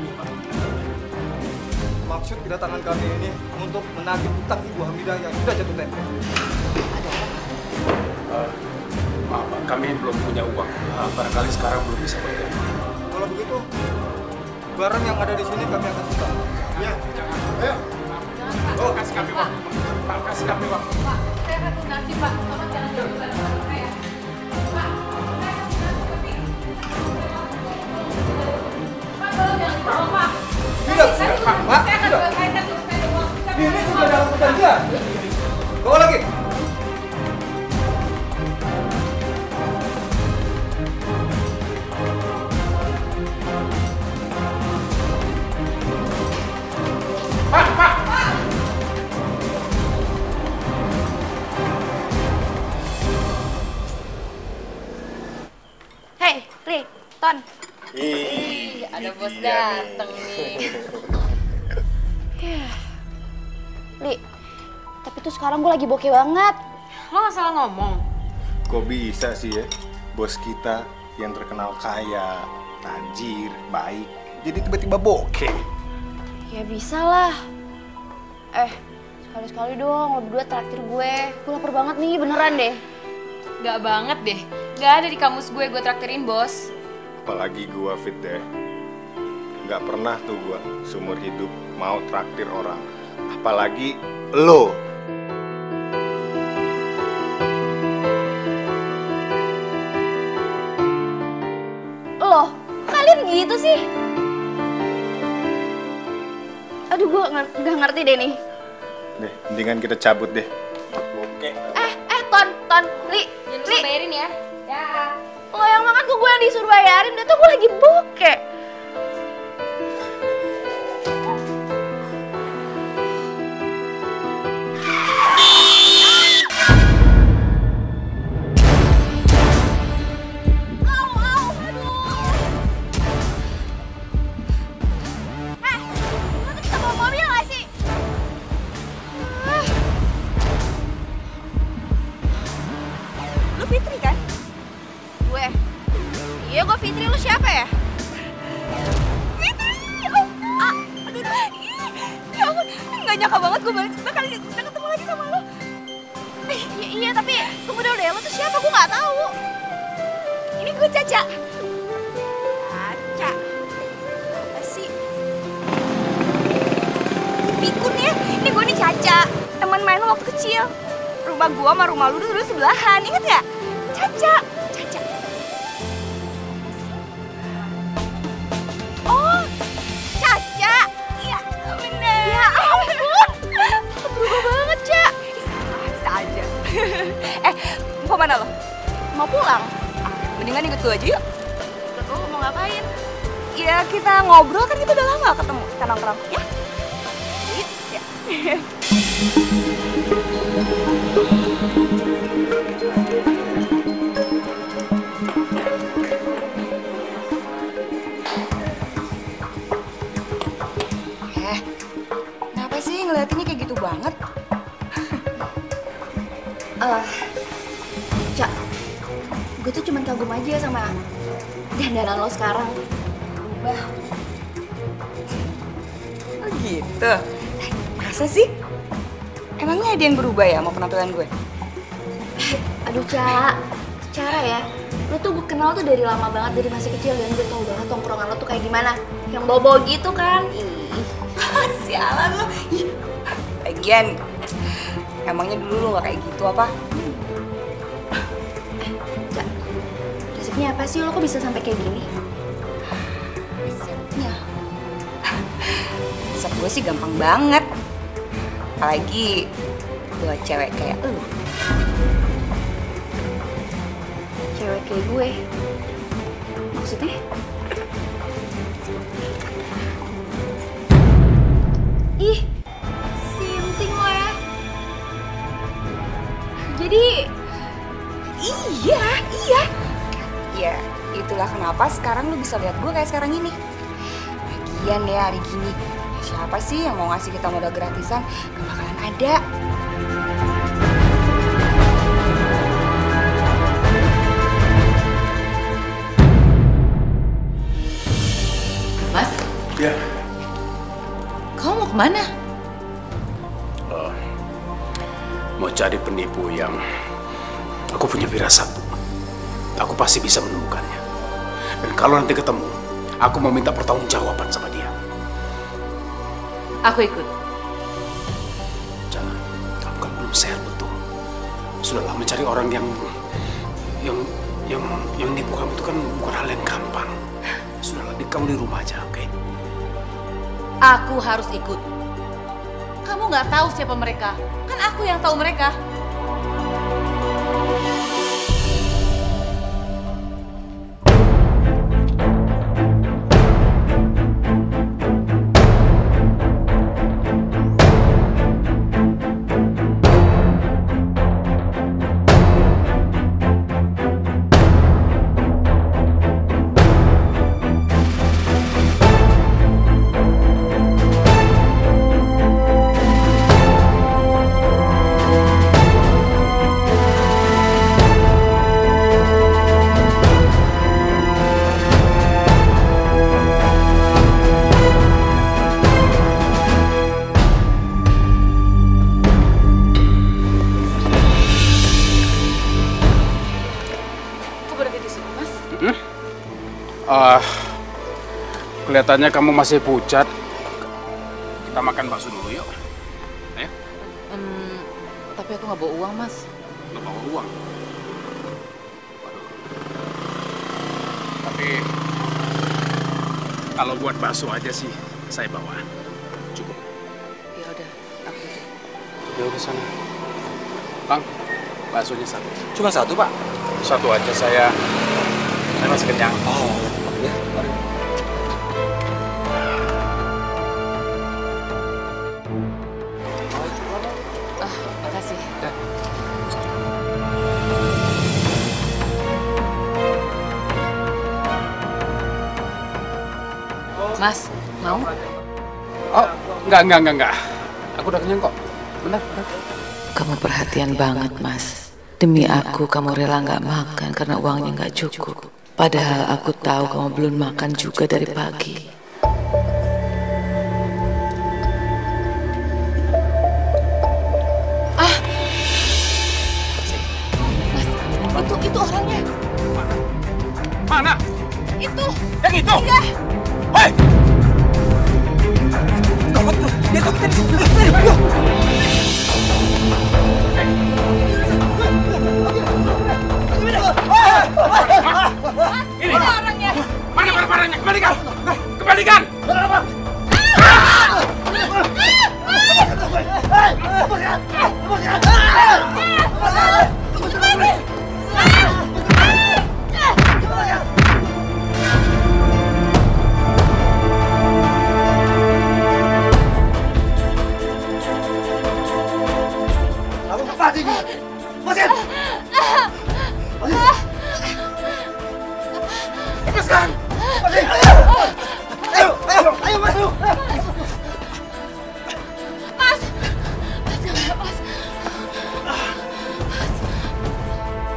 Speaker 5: Maksud kedatangan kami ini untuk menagih utang Ibu Hamidah yang sudah jatuh tempo.
Speaker 1: Uh, maaf, Pak, kami belum punya uang. Uh, barangkali sekarang belum bisa bayar.
Speaker 5: Kalau begitu, barang yang ada di sini kami akan sita.
Speaker 1: Ya, jangan. Ayo. Oh, kasih kami uang. Pak, kasih kami uang.
Speaker 4: Pak, saya akan lunasi, Pak. Tolong jangan ganggu barang saya. Pak, saya akan lunasi, tapi... Pak, tolong jangan dibawa, Pak.
Speaker 5: Tidak,
Speaker 4: Saya
Speaker 5: Pak, Pak,
Speaker 4: saya akan
Speaker 5: tidak.
Speaker 4: selesaikan untuk saya uang.
Speaker 5: Ini sudah dalam perjanjian. Bawa lagi.
Speaker 1: Pak, Pak.
Speaker 7: Hei, Ri, Ton.
Speaker 8: Ih, ada bos dateng nih.
Speaker 7: Li, tapi tuh sekarang gue lagi bokeh banget.
Speaker 8: Lo gak salah ngomong.
Speaker 11: Kok bisa sih ya, bos kita yang terkenal kaya, tajir, baik, jadi tiba-tiba bokeh.
Speaker 7: Ya bisa lah. Eh, sekali-sekali dong lo berdua traktir gue. Gue lapar banget nih, beneran deh.
Speaker 8: Gak banget deh. Gak ada di kamus gue, gue traktirin bos.
Speaker 11: Apalagi gua Fit deh, nggak pernah tuh gua seumur hidup mau traktir orang. Apalagi lo.
Speaker 7: Loh, kalian gitu sih? Aduh, gue nggak ngerti deh nih.
Speaker 11: Deh, mendingan kita cabut deh. Oke.
Speaker 7: Eh, eh, Ton, Ton, Li,
Speaker 8: Jangan
Speaker 7: Li.
Speaker 8: bayarin ya. Ya.
Speaker 7: Lo yang makan kok gue yang disuruh bayarin, udah tuh gue lagi bokeh. Lu Fitri kan? Gue. Iya, gue Fitri. Lu siapa ya? Fitri! Oh, ah, aduh, aduh. Ih, ya ampun, nggak nyangka banget gue balik bakal bisa ketemu lagi sama lo. Eh, iya, iya, tapi tunggu dulu deh. Lo tuh siapa? Gue nggak tahu. Ini gue Caca. Caca. Apa sih? Pikun ya. Ini gue nih Caca. Teman main lo waktu kecil. Rumah gua sama rumah lu dulu sebelahan, inget gak? Caca, Caca. Oh, Caca. Iya, bener. Ya ampun, berubah banget, Ca. Bisa aja. Eh, mau mana lo? Mau pulang? Ah, mendingan ikut gue aja yuk. Ikut lo mau ngapain? Ya kita ngobrol, kan kita udah lama gak ketemu. Kita nongkrong, ya? Ya.
Speaker 14: Eh, kenapa sih ngeliatinnya kayak gitu banget?
Speaker 7: Eh, Cak, gue tuh cuman kagum aja sama dandanan lo sekarang. Berubah.
Speaker 14: Oh gitu? Masa sih? Emangnya ada yang berubah ya sama penampilan gue?
Speaker 7: Aduh, Ca. Cara ya, lu tuh gue kenal tuh dari lama banget, dari masih kecil. Dan gue tau banget tongkrongan lo tuh kayak gimana. Yang bobo gitu kan. Ih,
Speaker 14: sialan lo. Ih. Lagian, emangnya dulu lu gak kayak gitu apa?
Speaker 7: Ca, resepnya apa sih? Lo kok bisa sampai kayak gini?
Speaker 14: Resepnya? Resep gue sih gampang banget. Apalagi buat cewek kayak lu.
Speaker 7: Cewek kayak gue? Maksudnya? Ih, sinting lo ya. Jadi,
Speaker 14: iya, iya. Ya, itulah kenapa sekarang lu bisa lihat gue kayak sekarang ini. Lagian ya hari gini, siapa sih yang mau ngasih kita modal gratisan? Gak bakalan ada.
Speaker 4: Mas?
Speaker 1: Ya.
Speaker 4: Kamu mau kemana?
Speaker 1: Uh, mau cari penipu yang aku punya firasat, Bu. Aku pasti bisa menemukannya. Dan kalau nanti ketemu, aku mau minta pertanggungjawaban sama dia.
Speaker 4: Aku ikut.
Speaker 1: Jangan, kamu kan belum sehat betul. Sudahlah, mencari orang yang yang yang yang nipu kamu itu kan bukan hal yang gampang. Sudahlah, kamu di rumah aja, oke? Okay?
Speaker 4: Aku harus ikut. Kamu nggak tahu siapa mereka. Kan aku yang tahu mereka.
Speaker 1: Uh, kelihatannya kamu masih pucat. Kita makan bakso dulu yuk. Ayo.
Speaker 4: Hmm, tapi aku nggak bawa uang, Mas.
Speaker 1: Nggak bawa uang? Waduh. Tapi kalau buat bakso aja sih saya bawa. Cukup.
Speaker 4: Ya udah, aku.
Speaker 1: Ya udah sana. Bang, baksonya satu.
Speaker 12: Cuma satu, Pak?
Speaker 1: Satu aja saya. Saya masih kenyang.
Speaker 12: Oh, ya. Mari.
Speaker 4: Ah, makasih.
Speaker 12: Ya.
Speaker 4: Mas, mau?
Speaker 1: Oh, enggak, enggak, enggak, enggak. Aku udah kenyang kok. Benar, benar.
Speaker 4: Kamu perhatian banget, Mas. Demi aku, kamu rela nggak makan karena uangnya nggak cukup. Padahal aku tahu kamu belum makan juga dari pagi. Ah, Mas, itu itu orangnya.
Speaker 1: Mana? Mana?
Speaker 4: Itu.
Speaker 1: Yang itu?
Speaker 4: Iya.
Speaker 1: Hei!
Speaker 12: Gawat tuh, dia tuh kita di sini.
Speaker 1: Ini orangnya. Mana barang-barangnya? Kembalikan. Kembalikan. Lepaskan! Ayo, ayo, ayo masuk!
Speaker 4: Mas! Mas, jangan, Mas. Mas.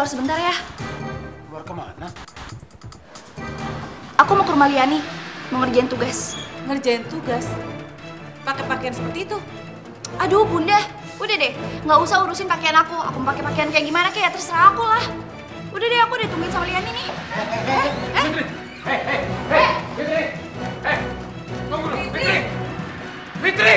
Speaker 7: keluar sebentar ya.
Speaker 1: Keluar kemana?
Speaker 7: Aku mau ke rumah Liani, mau ngerjain tugas.
Speaker 4: Ngerjain tugas? Pakai pakaian seperti itu?
Speaker 7: Aduh bunda, udah deh, nggak usah urusin pakaian aku. Aku pakai pakaian kayak gimana kayak terserah aku lah. Udah deh, aku ditungguin sama Liani nih. Eh, eh,
Speaker 2: Hei, hei, hei, Fitri, hei, tunggu dulu, Fitri, Fitri.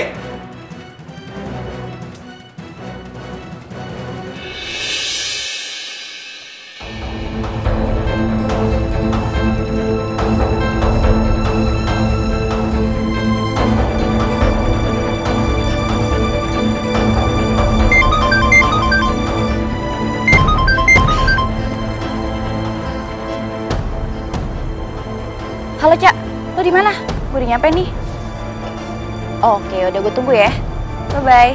Speaker 7: Halo Cak, lo di mana? Gue udah nyampe nih. Oke, udah gue tunggu ya. Bye bye.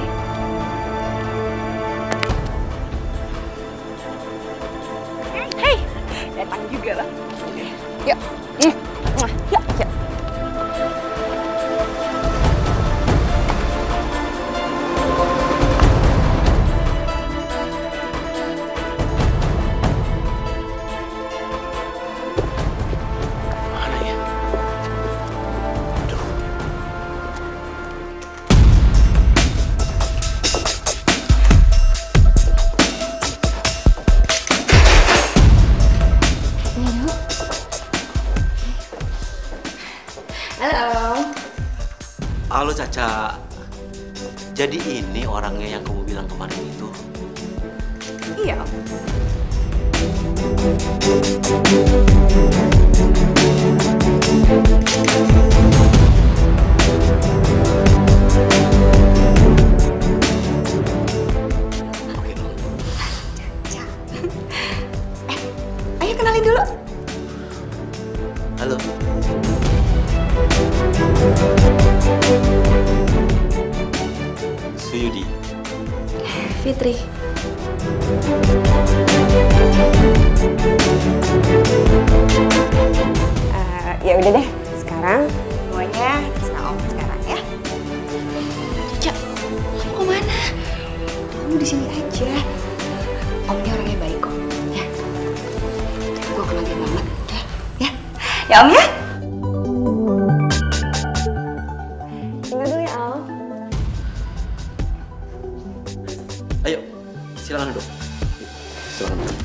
Speaker 7: Hey, datang juga lah. Yuk, yuk, yuk, yuk.
Speaker 6: Halo Caca, jadi ini orangnya yang kamu bilang kemarin itu?
Speaker 7: Iya. Eh, ayo kenalin dulu.
Speaker 6: Halo. Suyudi.
Speaker 7: Fitri.
Speaker 15: Uh, ya udah deh, sekarang semuanya terserah Om sekarang ya.
Speaker 7: Cak, kamu kemana? Kamu di sini aja. Om ini orangnya baik kok. Ya. Gue kenalin banget. Ya. Ya. Ya Om ya.
Speaker 15: Tunggu dulu ya Om.
Speaker 6: Ayo, silakan duduk. Silakan duduk.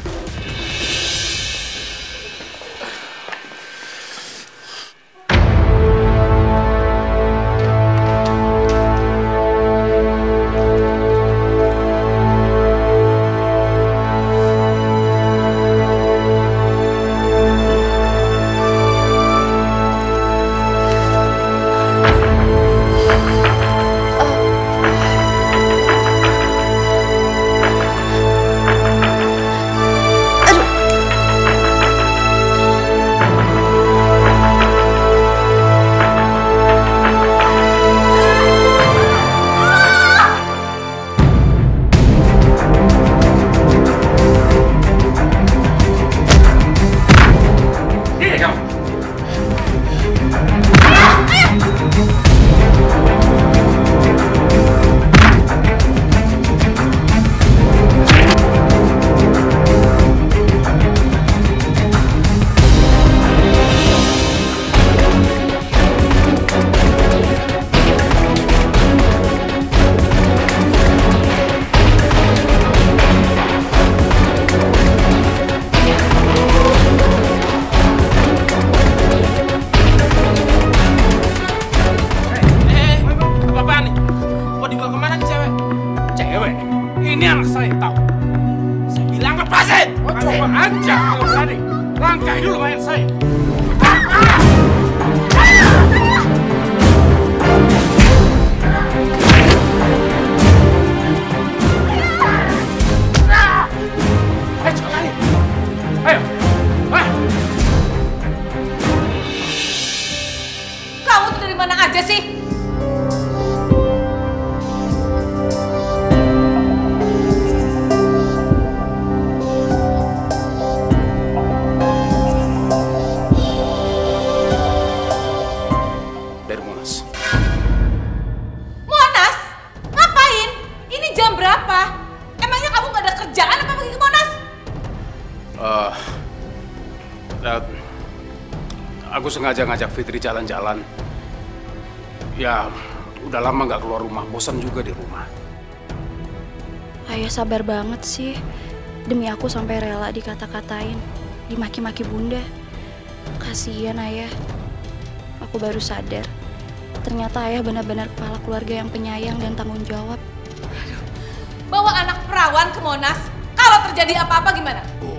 Speaker 2: Ini anak saya, tahu? Saya bilang lepasin! Coba aja kalau berani. Langkai dulu main saya. Ayo, coba lari. Ayo. Ah.
Speaker 4: Kamu tuh dari mana aja sih?
Speaker 1: Uh, aku sengaja ngajak Fitri jalan-jalan. Ya, udah lama nggak keluar rumah, bosan juga di rumah.
Speaker 16: Ayah sabar banget sih. Demi aku sampai rela dikata-katain, dimaki-maki bunda. Kasihan ayah. Aku baru sadar, ternyata ayah benar-benar kepala keluarga yang penyayang dan tanggung jawab.
Speaker 4: Bawa anak perawan ke Monas, kalau terjadi apa-apa gimana?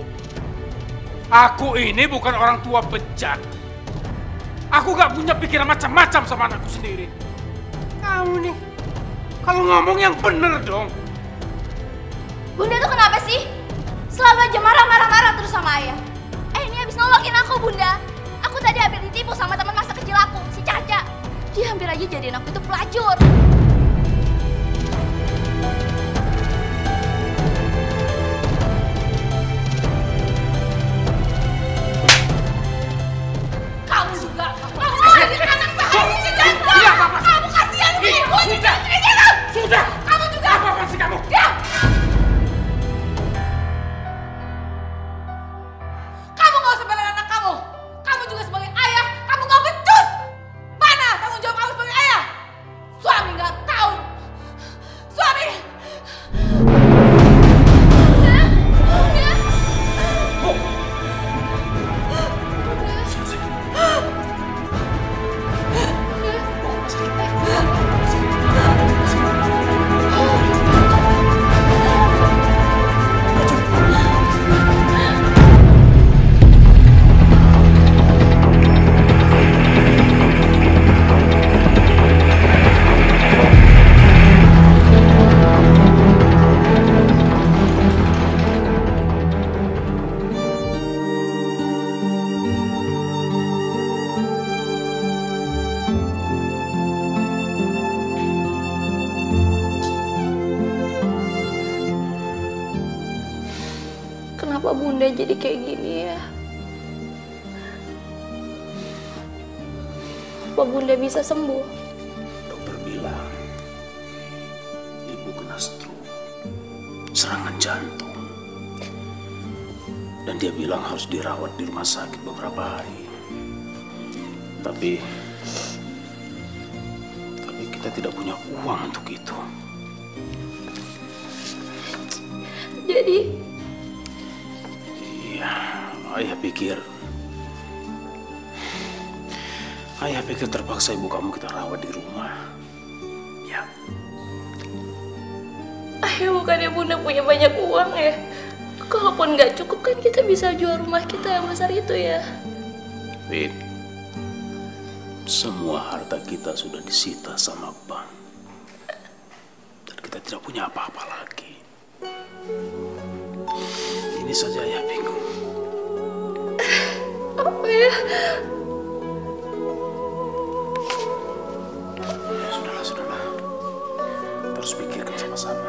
Speaker 1: Aku ini bukan orang tua bejat. Aku gak punya pikiran macam-macam sama anakku sendiri. Kamu nih, kalau ngomong yang bener dong.
Speaker 7: Bunda tuh kenapa sih? Selalu aja marah-marah-marah terus sama ayah. Eh, ini habis nolongin aku, Bunda. Aku tadi hampir ditipu sama teman masa kecil aku, si Caca. Dia hampir aja jadiin aku itu pelacur.
Speaker 4: Kamu juga, kamu jadi anak saya, si Caca. Kamu kasihan ke ibu, si Caca.
Speaker 1: Sudah.
Speaker 4: Kamu juga.
Speaker 1: Apa-apa sih kamu?
Speaker 4: Ya. Kamu gak usah belain anak kamu. Kamu juga sebagai ayah, kamu gak becus. Mana tanggung jawab kamu sebagai ayah? Suami gak tahu. Suami.
Speaker 16: Kenapa Bunda jadi kayak gini ya? Apa Bunda bisa sembuh?
Speaker 1: Dokter bilang, ibu kena stroke, serangan jantung. Dan dia bilang harus dirawat di rumah sakit beberapa hari. Tapi, tapi kita tidak punya uang untuk itu.
Speaker 16: Jadi,
Speaker 1: iya, ayah pikir, ayah pikir terpaksa ibu kamu kita rawat di rumah. Ya.
Speaker 16: ayah bukannya Bunda punya banyak uang ya? Kalaupun nggak cukup kan kita bisa jual rumah kita yang besar itu ya?
Speaker 1: Fit, semua harta kita sudah disita sama bank. Dan kita tidak punya apa-apa lagi. Ini saja ayah bingung.
Speaker 16: Apa ya?
Speaker 1: Ya, sudahlah, sudahlah. Terus pikirkan sama-sama.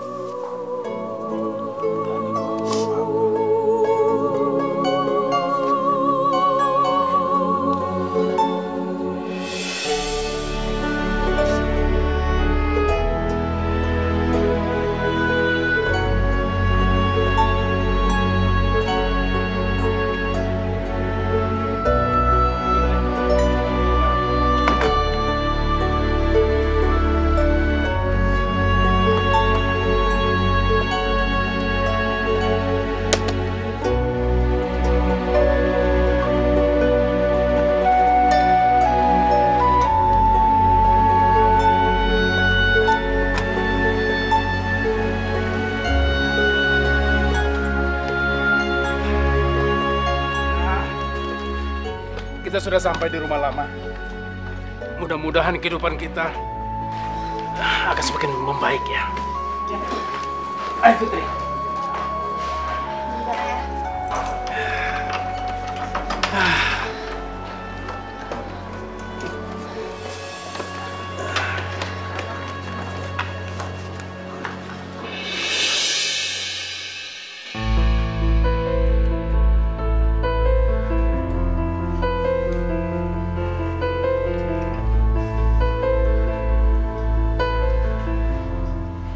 Speaker 1: Kita sudah sampai di rumah lama. Mudah-mudahan kehidupan kita akan semakin membaik ya. Ayo Fitri.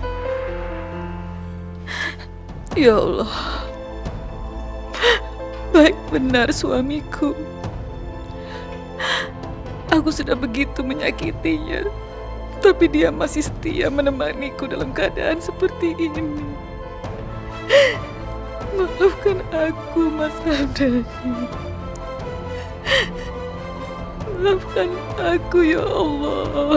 Speaker 16: Ya Allah,
Speaker 2: baik benar suamiku. Aku sudah begitu menyakitinya, tapi dia masih setia menemaniku dalam keadaan seperti ini. Maafkan aku, Mas Hamdani. Maafkan aku, ya Allah.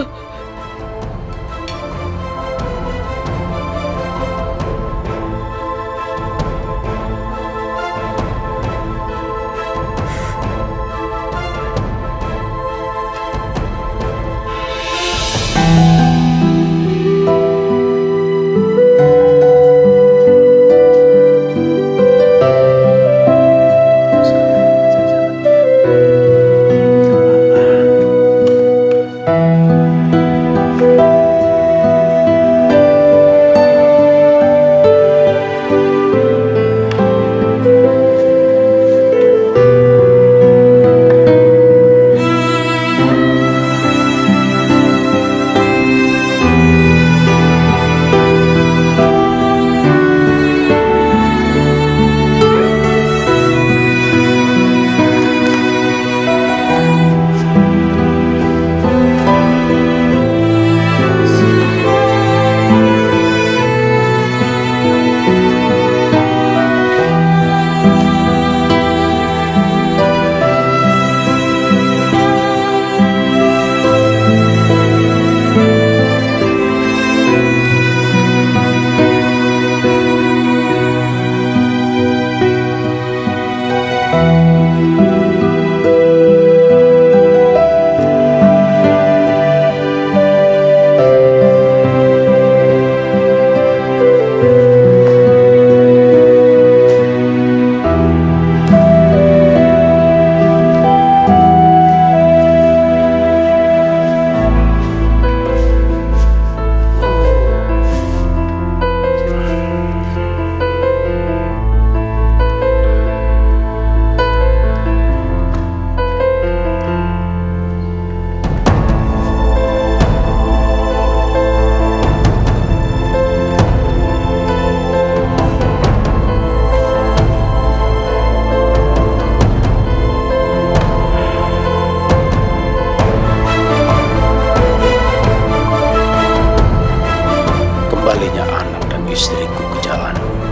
Speaker 1: Kembalinya anak dan istriku ke jalan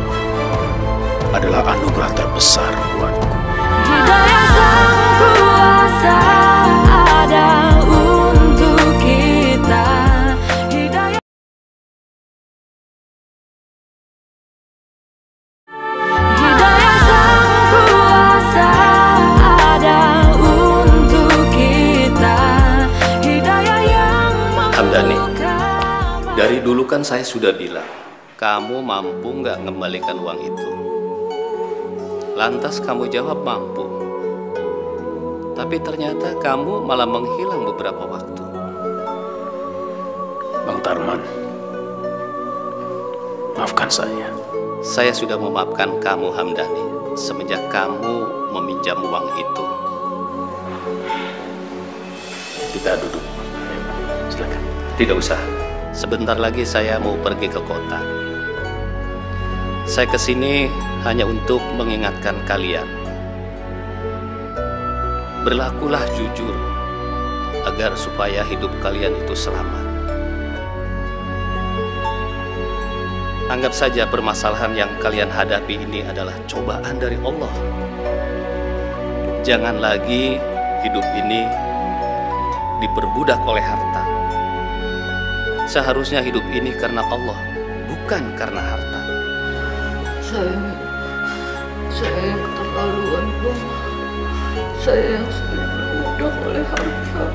Speaker 1: adalah anugerah terbesar buatku.
Speaker 13: Hidayah Sang Kuasa ada untuk kita. Hidayah Hidayah Sang Kuasa ada untuk kita. Hidayah yang
Speaker 3: Hamdani, dari dulu kan saya sudah bilang, kamu mampu nggak mengembalikan uang itu? Lantas kamu jawab mampu. Tapi ternyata kamu malah menghilang beberapa waktu.
Speaker 1: Bang Tarman, maafkan saya.
Speaker 3: Saya sudah memaafkan kamu, Hamdani, semenjak kamu meminjam uang itu.
Speaker 1: Kita duduk. Silakan.
Speaker 3: Tidak usah. Sebentar lagi saya mau pergi ke kota. Saya kesini hanya untuk mengingatkan kalian. Berlakulah jujur agar supaya hidup kalian itu selamat. Anggap saja permasalahan yang kalian hadapi ini adalah cobaan dari Allah. Jangan lagi hidup ini diperbudak oleh harta. Seharusnya hidup ini karena Allah, bukan karena harta.
Speaker 2: Saya, saya yang keterlaluan, Bang. Saya yang sudah diperbudak oleh harta.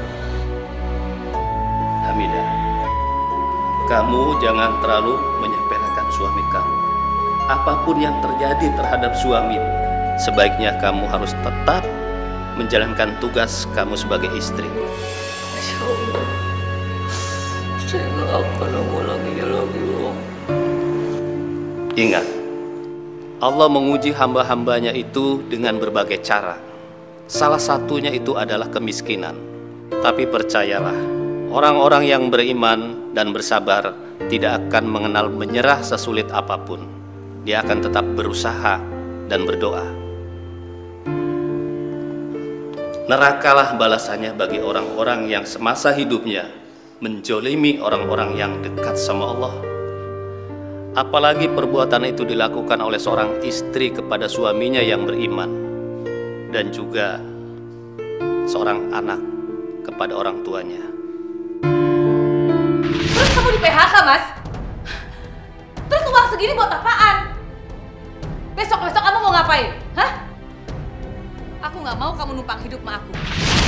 Speaker 3: Hamidah, kamu jangan terlalu menyepelekan suami kamu. Apapun yang terjadi terhadap suamimu, sebaiknya kamu harus tetap menjalankan tugas kamu sebagai istri.
Speaker 2: Masya Allah, saya nggak akan mengulanginya lagi, Bang.
Speaker 3: Ingat, Allah menguji hamba-hambanya itu dengan berbagai cara. Salah satunya itu adalah kemiskinan. Tapi percayalah, orang-orang yang beriman dan bersabar tidak akan mengenal menyerah sesulit apapun. Dia akan tetap berusaha dan berdoa. nerakalah balasannya bagi orang-orang yang semasa hidupnya menjolimi orang-orang yang dekat sama Allah. Apalagi perbuatan itu dilakukan oleh seorang istri kepada suaminya yang beriman, dan juga seorang anak kepada orang tuanya.
Speaker 4: Terus kamu di P H K, Mas? Terus uang segini buat apaan? Besok-besok kamu mau ngapain? Hah? Aku nggak mau kamu numpang hidup sama aku.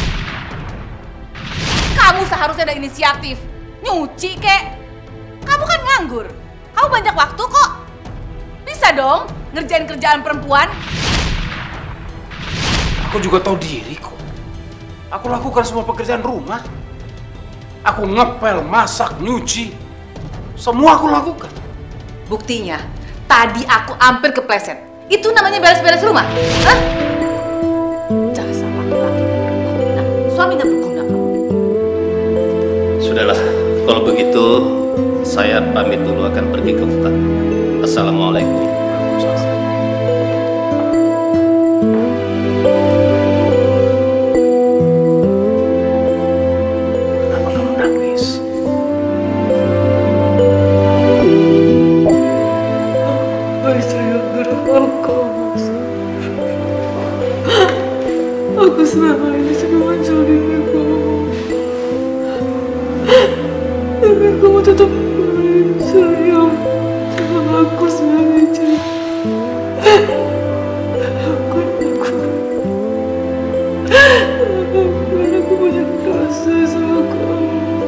Speaker 4: Kamu seharusnya ada inisiatif. Nyuci, kek. Kamu kan nganggur. Kamu banyak waktu kok. Bisa dong ngerjain kerjaan perempuan.
Speaker 1: Aku juga tahu diri kok. Aku lakukan semua pekerjaan rumah. Aku ngepel, masak, nyuci. Semua aku lakukan.
Speaker 4: Buktinya, tadi aku hampir kepleset. Itu namanya beres-beres rumah? Hah? Dasar laki-laki gak berguna. Suami gak berguna.
Speaker 3: Sudahlah, kalau begitu saya pamit dulu akan pergi ke hutan. Assalamualaikum.
Speaker 1: Kenapa kamu nangis?
Speaker 2: Istri yang berangkau, Mas. Aku selama ini sudah menjolimi kamu. Tapi kamu tetap sayang sama aku sebagai istri. Aku aku aku banyak dosa sama kamu.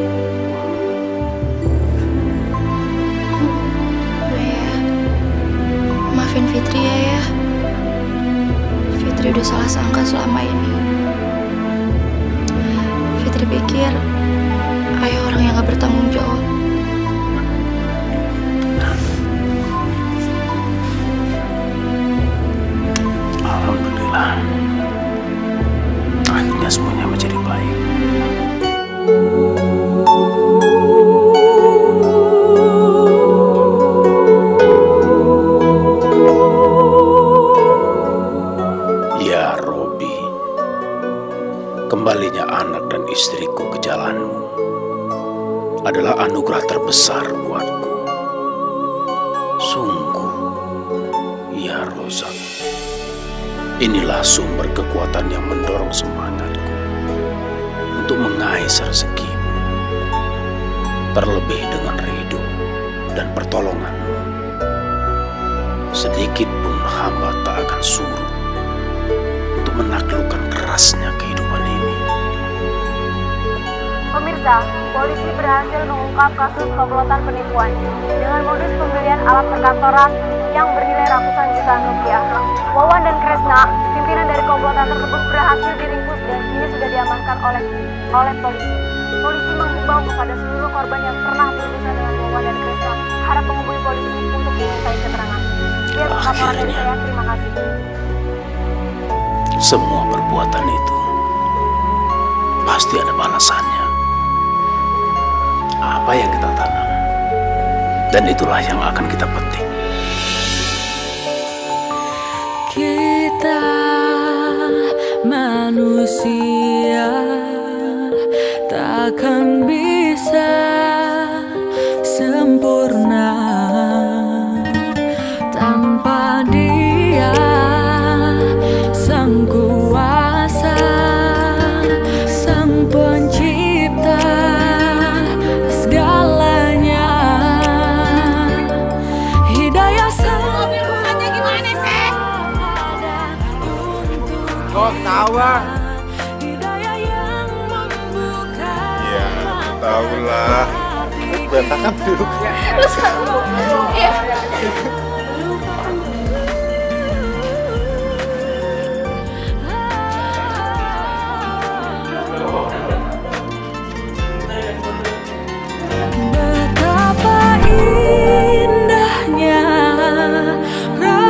Speaker 16: Ayah, maafin Fitri ya, ya. Fitri udah salah sangka selama ini. Fitri pikir ayah orang yang gak bertanggung jawab.
Speaker 1: Alhamdulillah. Akhirnya semuanya menjadi baik. Ya Robi, kembalinya anak dan istriku ke jalanmu adalah anugerah terbesar buatku. Sungguh, ya Rozak, inilah sumber kekuatan yang mendorong semangatku untuk mengais rezekimu. Terlebih dengan ridho dan pertolonganmu, sedikit pun hamba tak akan surut untuk menaklukkan kerasnya kehidupan ini.
Speaker 17: Pemirsa, polisi berhasil mengungkap kasus komplotan penipuan dengan modus pembelian alat perkantoran yang bernilai ratusan jutaan rupiah. Wawan dan Kresna, pimpinan dari komplotan tersebut berhasil diringkus dan kini sudah diamankan oleh oleh polisi. Polisi menghimbau kepada seluruh korban yang pernah berurusan dengan Wawan dan Kresna harap menghubungi polisi untuk dimintai keterangan. Sekian laporan dari saya, terima kasih.
Speaker 1: Semua perbuatan itu pasti ada balasannya. Apa yang kita tanam, dan itulah yang akan kita petik.
Speaker 13: Kita manusia takkan bisa sempurna tanpa Dia Sang Kuasa, Sang Pencipta segalanya. Hidayah Sang
Speaker 4: Urusannya gimana sih?
Speaker 11: Kok ketawa? Ya, tahu lah. Berantakan duduknya.
Speaker 4: Iya.
Speaker 13: Betapa indahnya